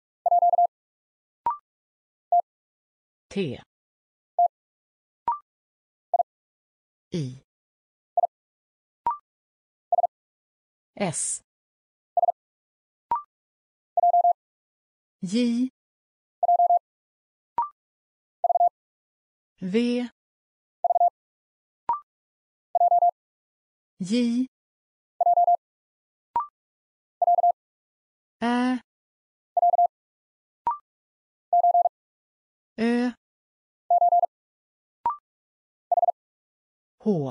T I S J V J Ä Ö H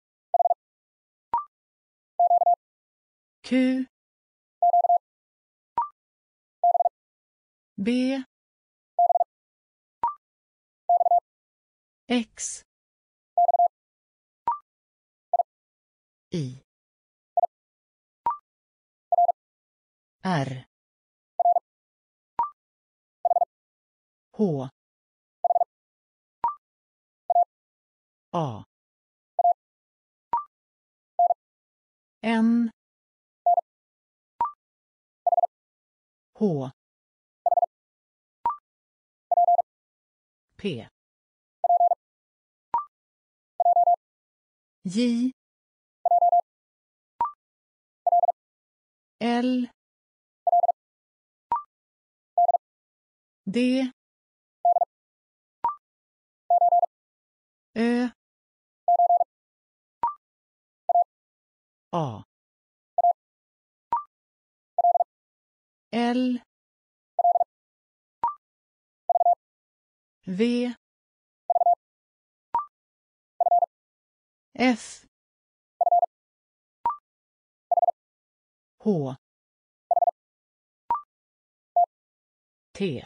Q B X I R H A N H P J L D Ö A L V F H T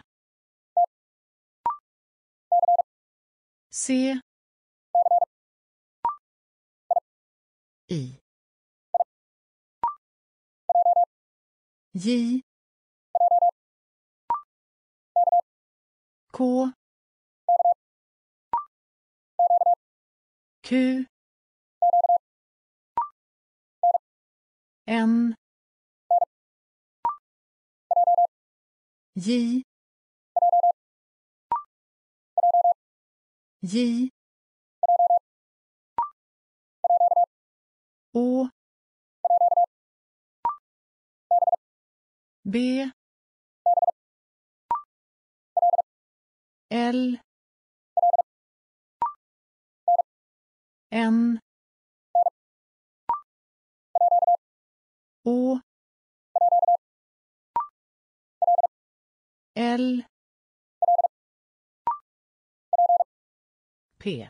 C I J K Q N J J Å B L N Å L P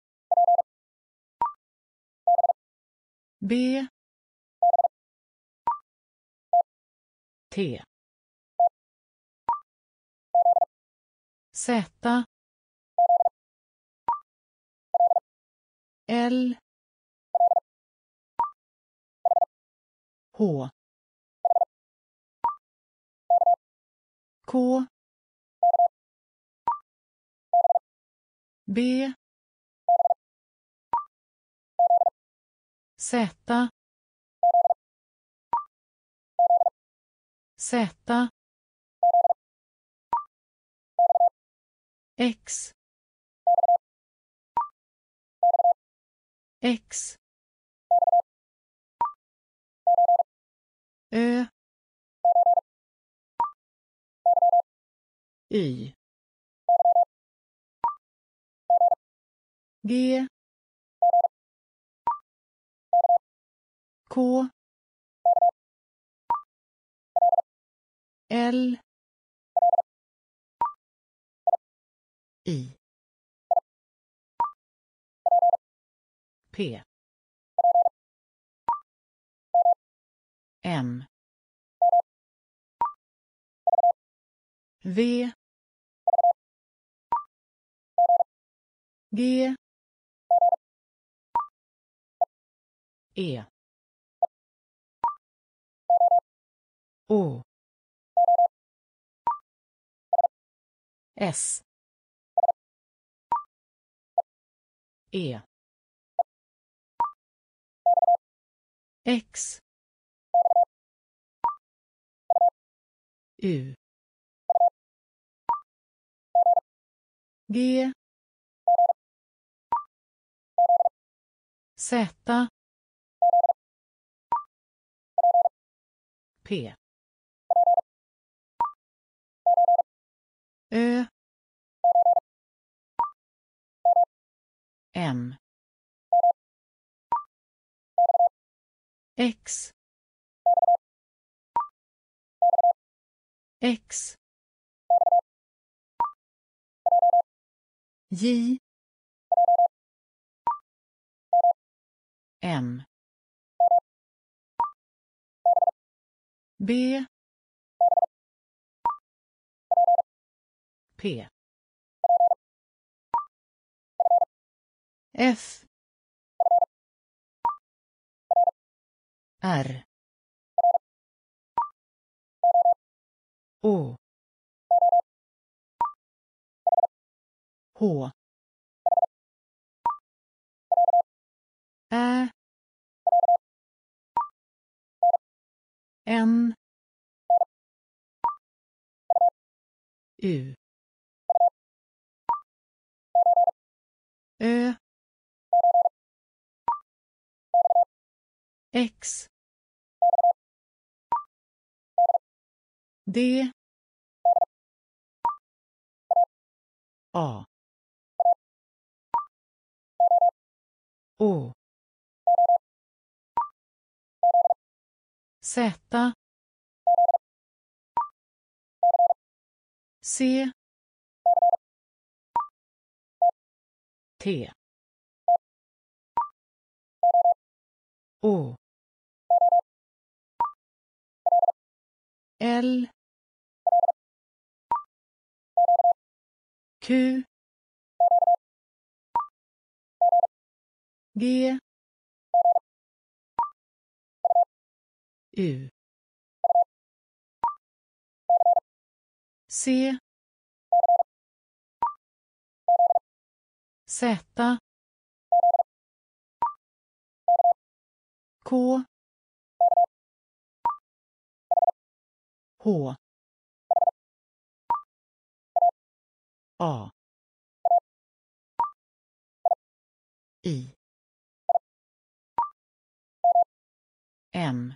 B T Z L H K B Z Z X X Ö Y. G. K. L. I. P. M. V. G. E. O. S. E. X. U. G. Z. P. Ö. M. X. X. J. M. B. P. F. R. O. H. Ä. N. U. Ö. X. D. A. O. Z. C. T. O. L. Q. G. U. C. Z. K. H. A. I. M.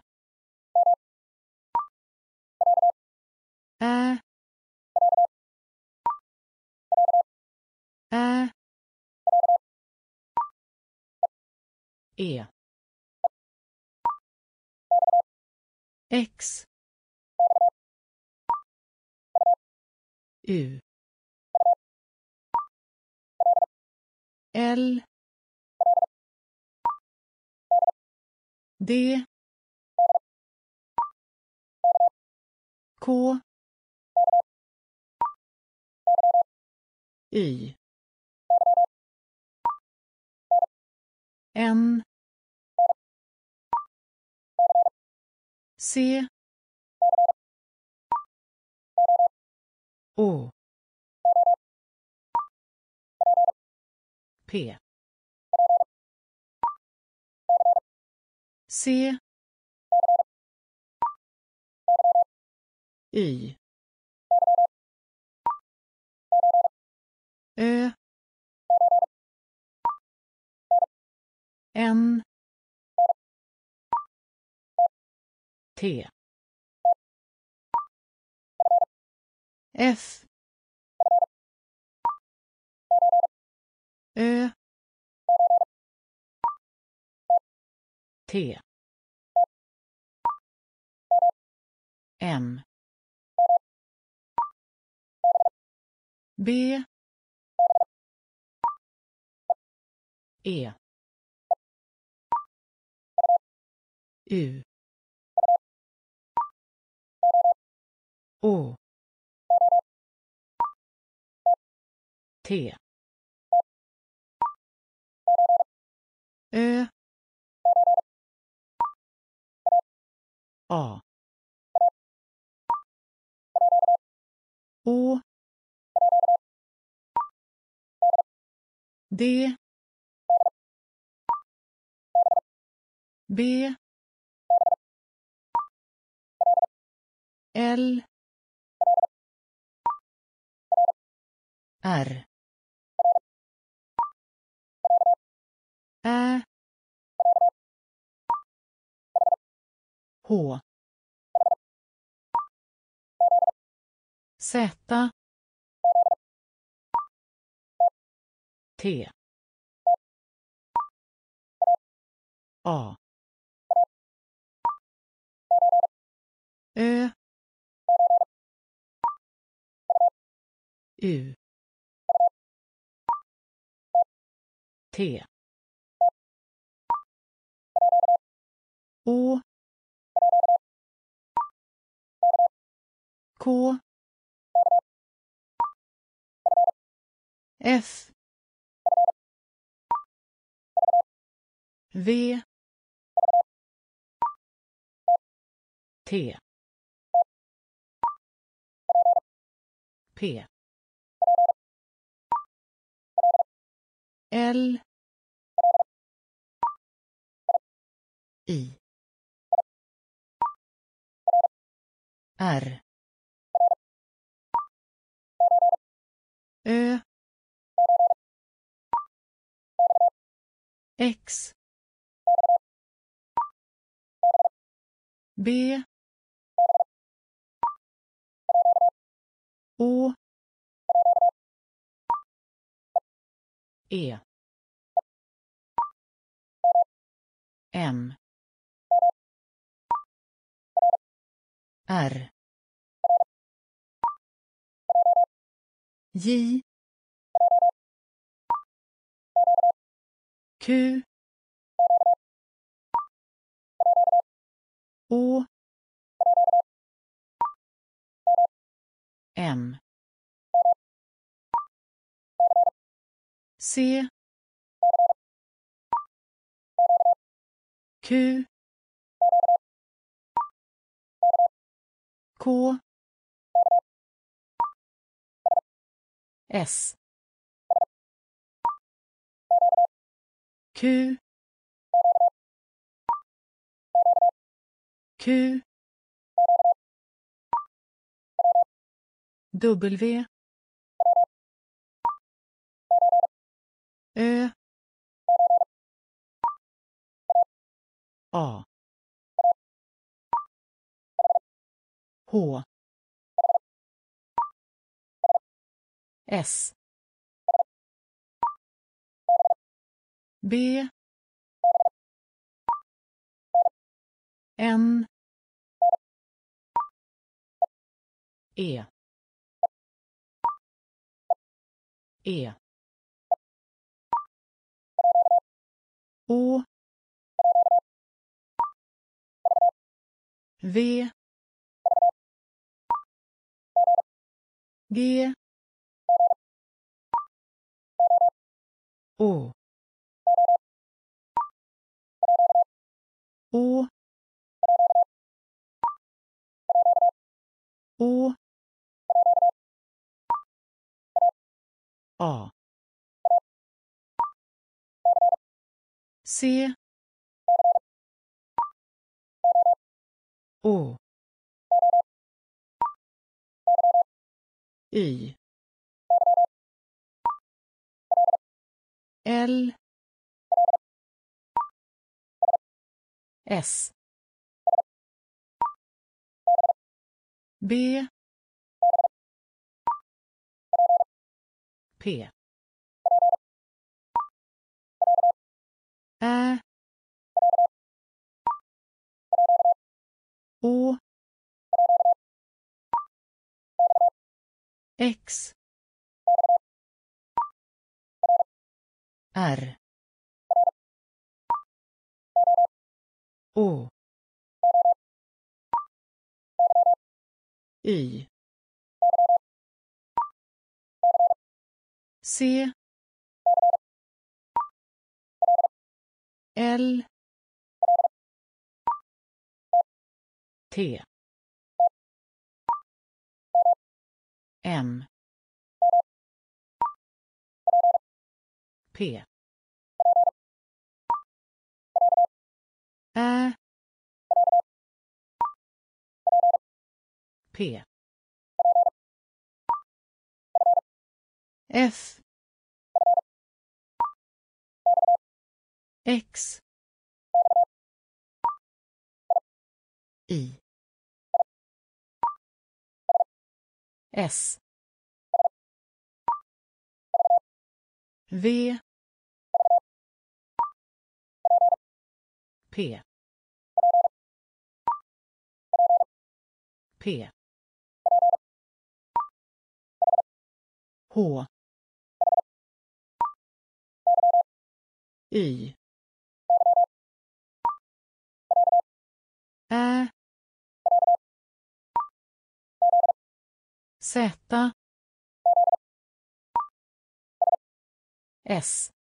Ä. Ä. E. X. U. L. D. K. Y. N. C. O. P. C. Y. Ö. N. T. F. Ö T M B E U O T Ö A Å D B L R Ä H Z T A Ö U T Å K F V T P L I R Ö X B Å E M R J Q Å M C Q K S Q Q W Ö A H S B N E E Å V G Å Å Å A C Å Y L S B P Ä. Å. X. R. O. Y. C. L. T. M. P. Ä. P. F. X. Y. S. V. P. P. H. Y. Ä. Z. S.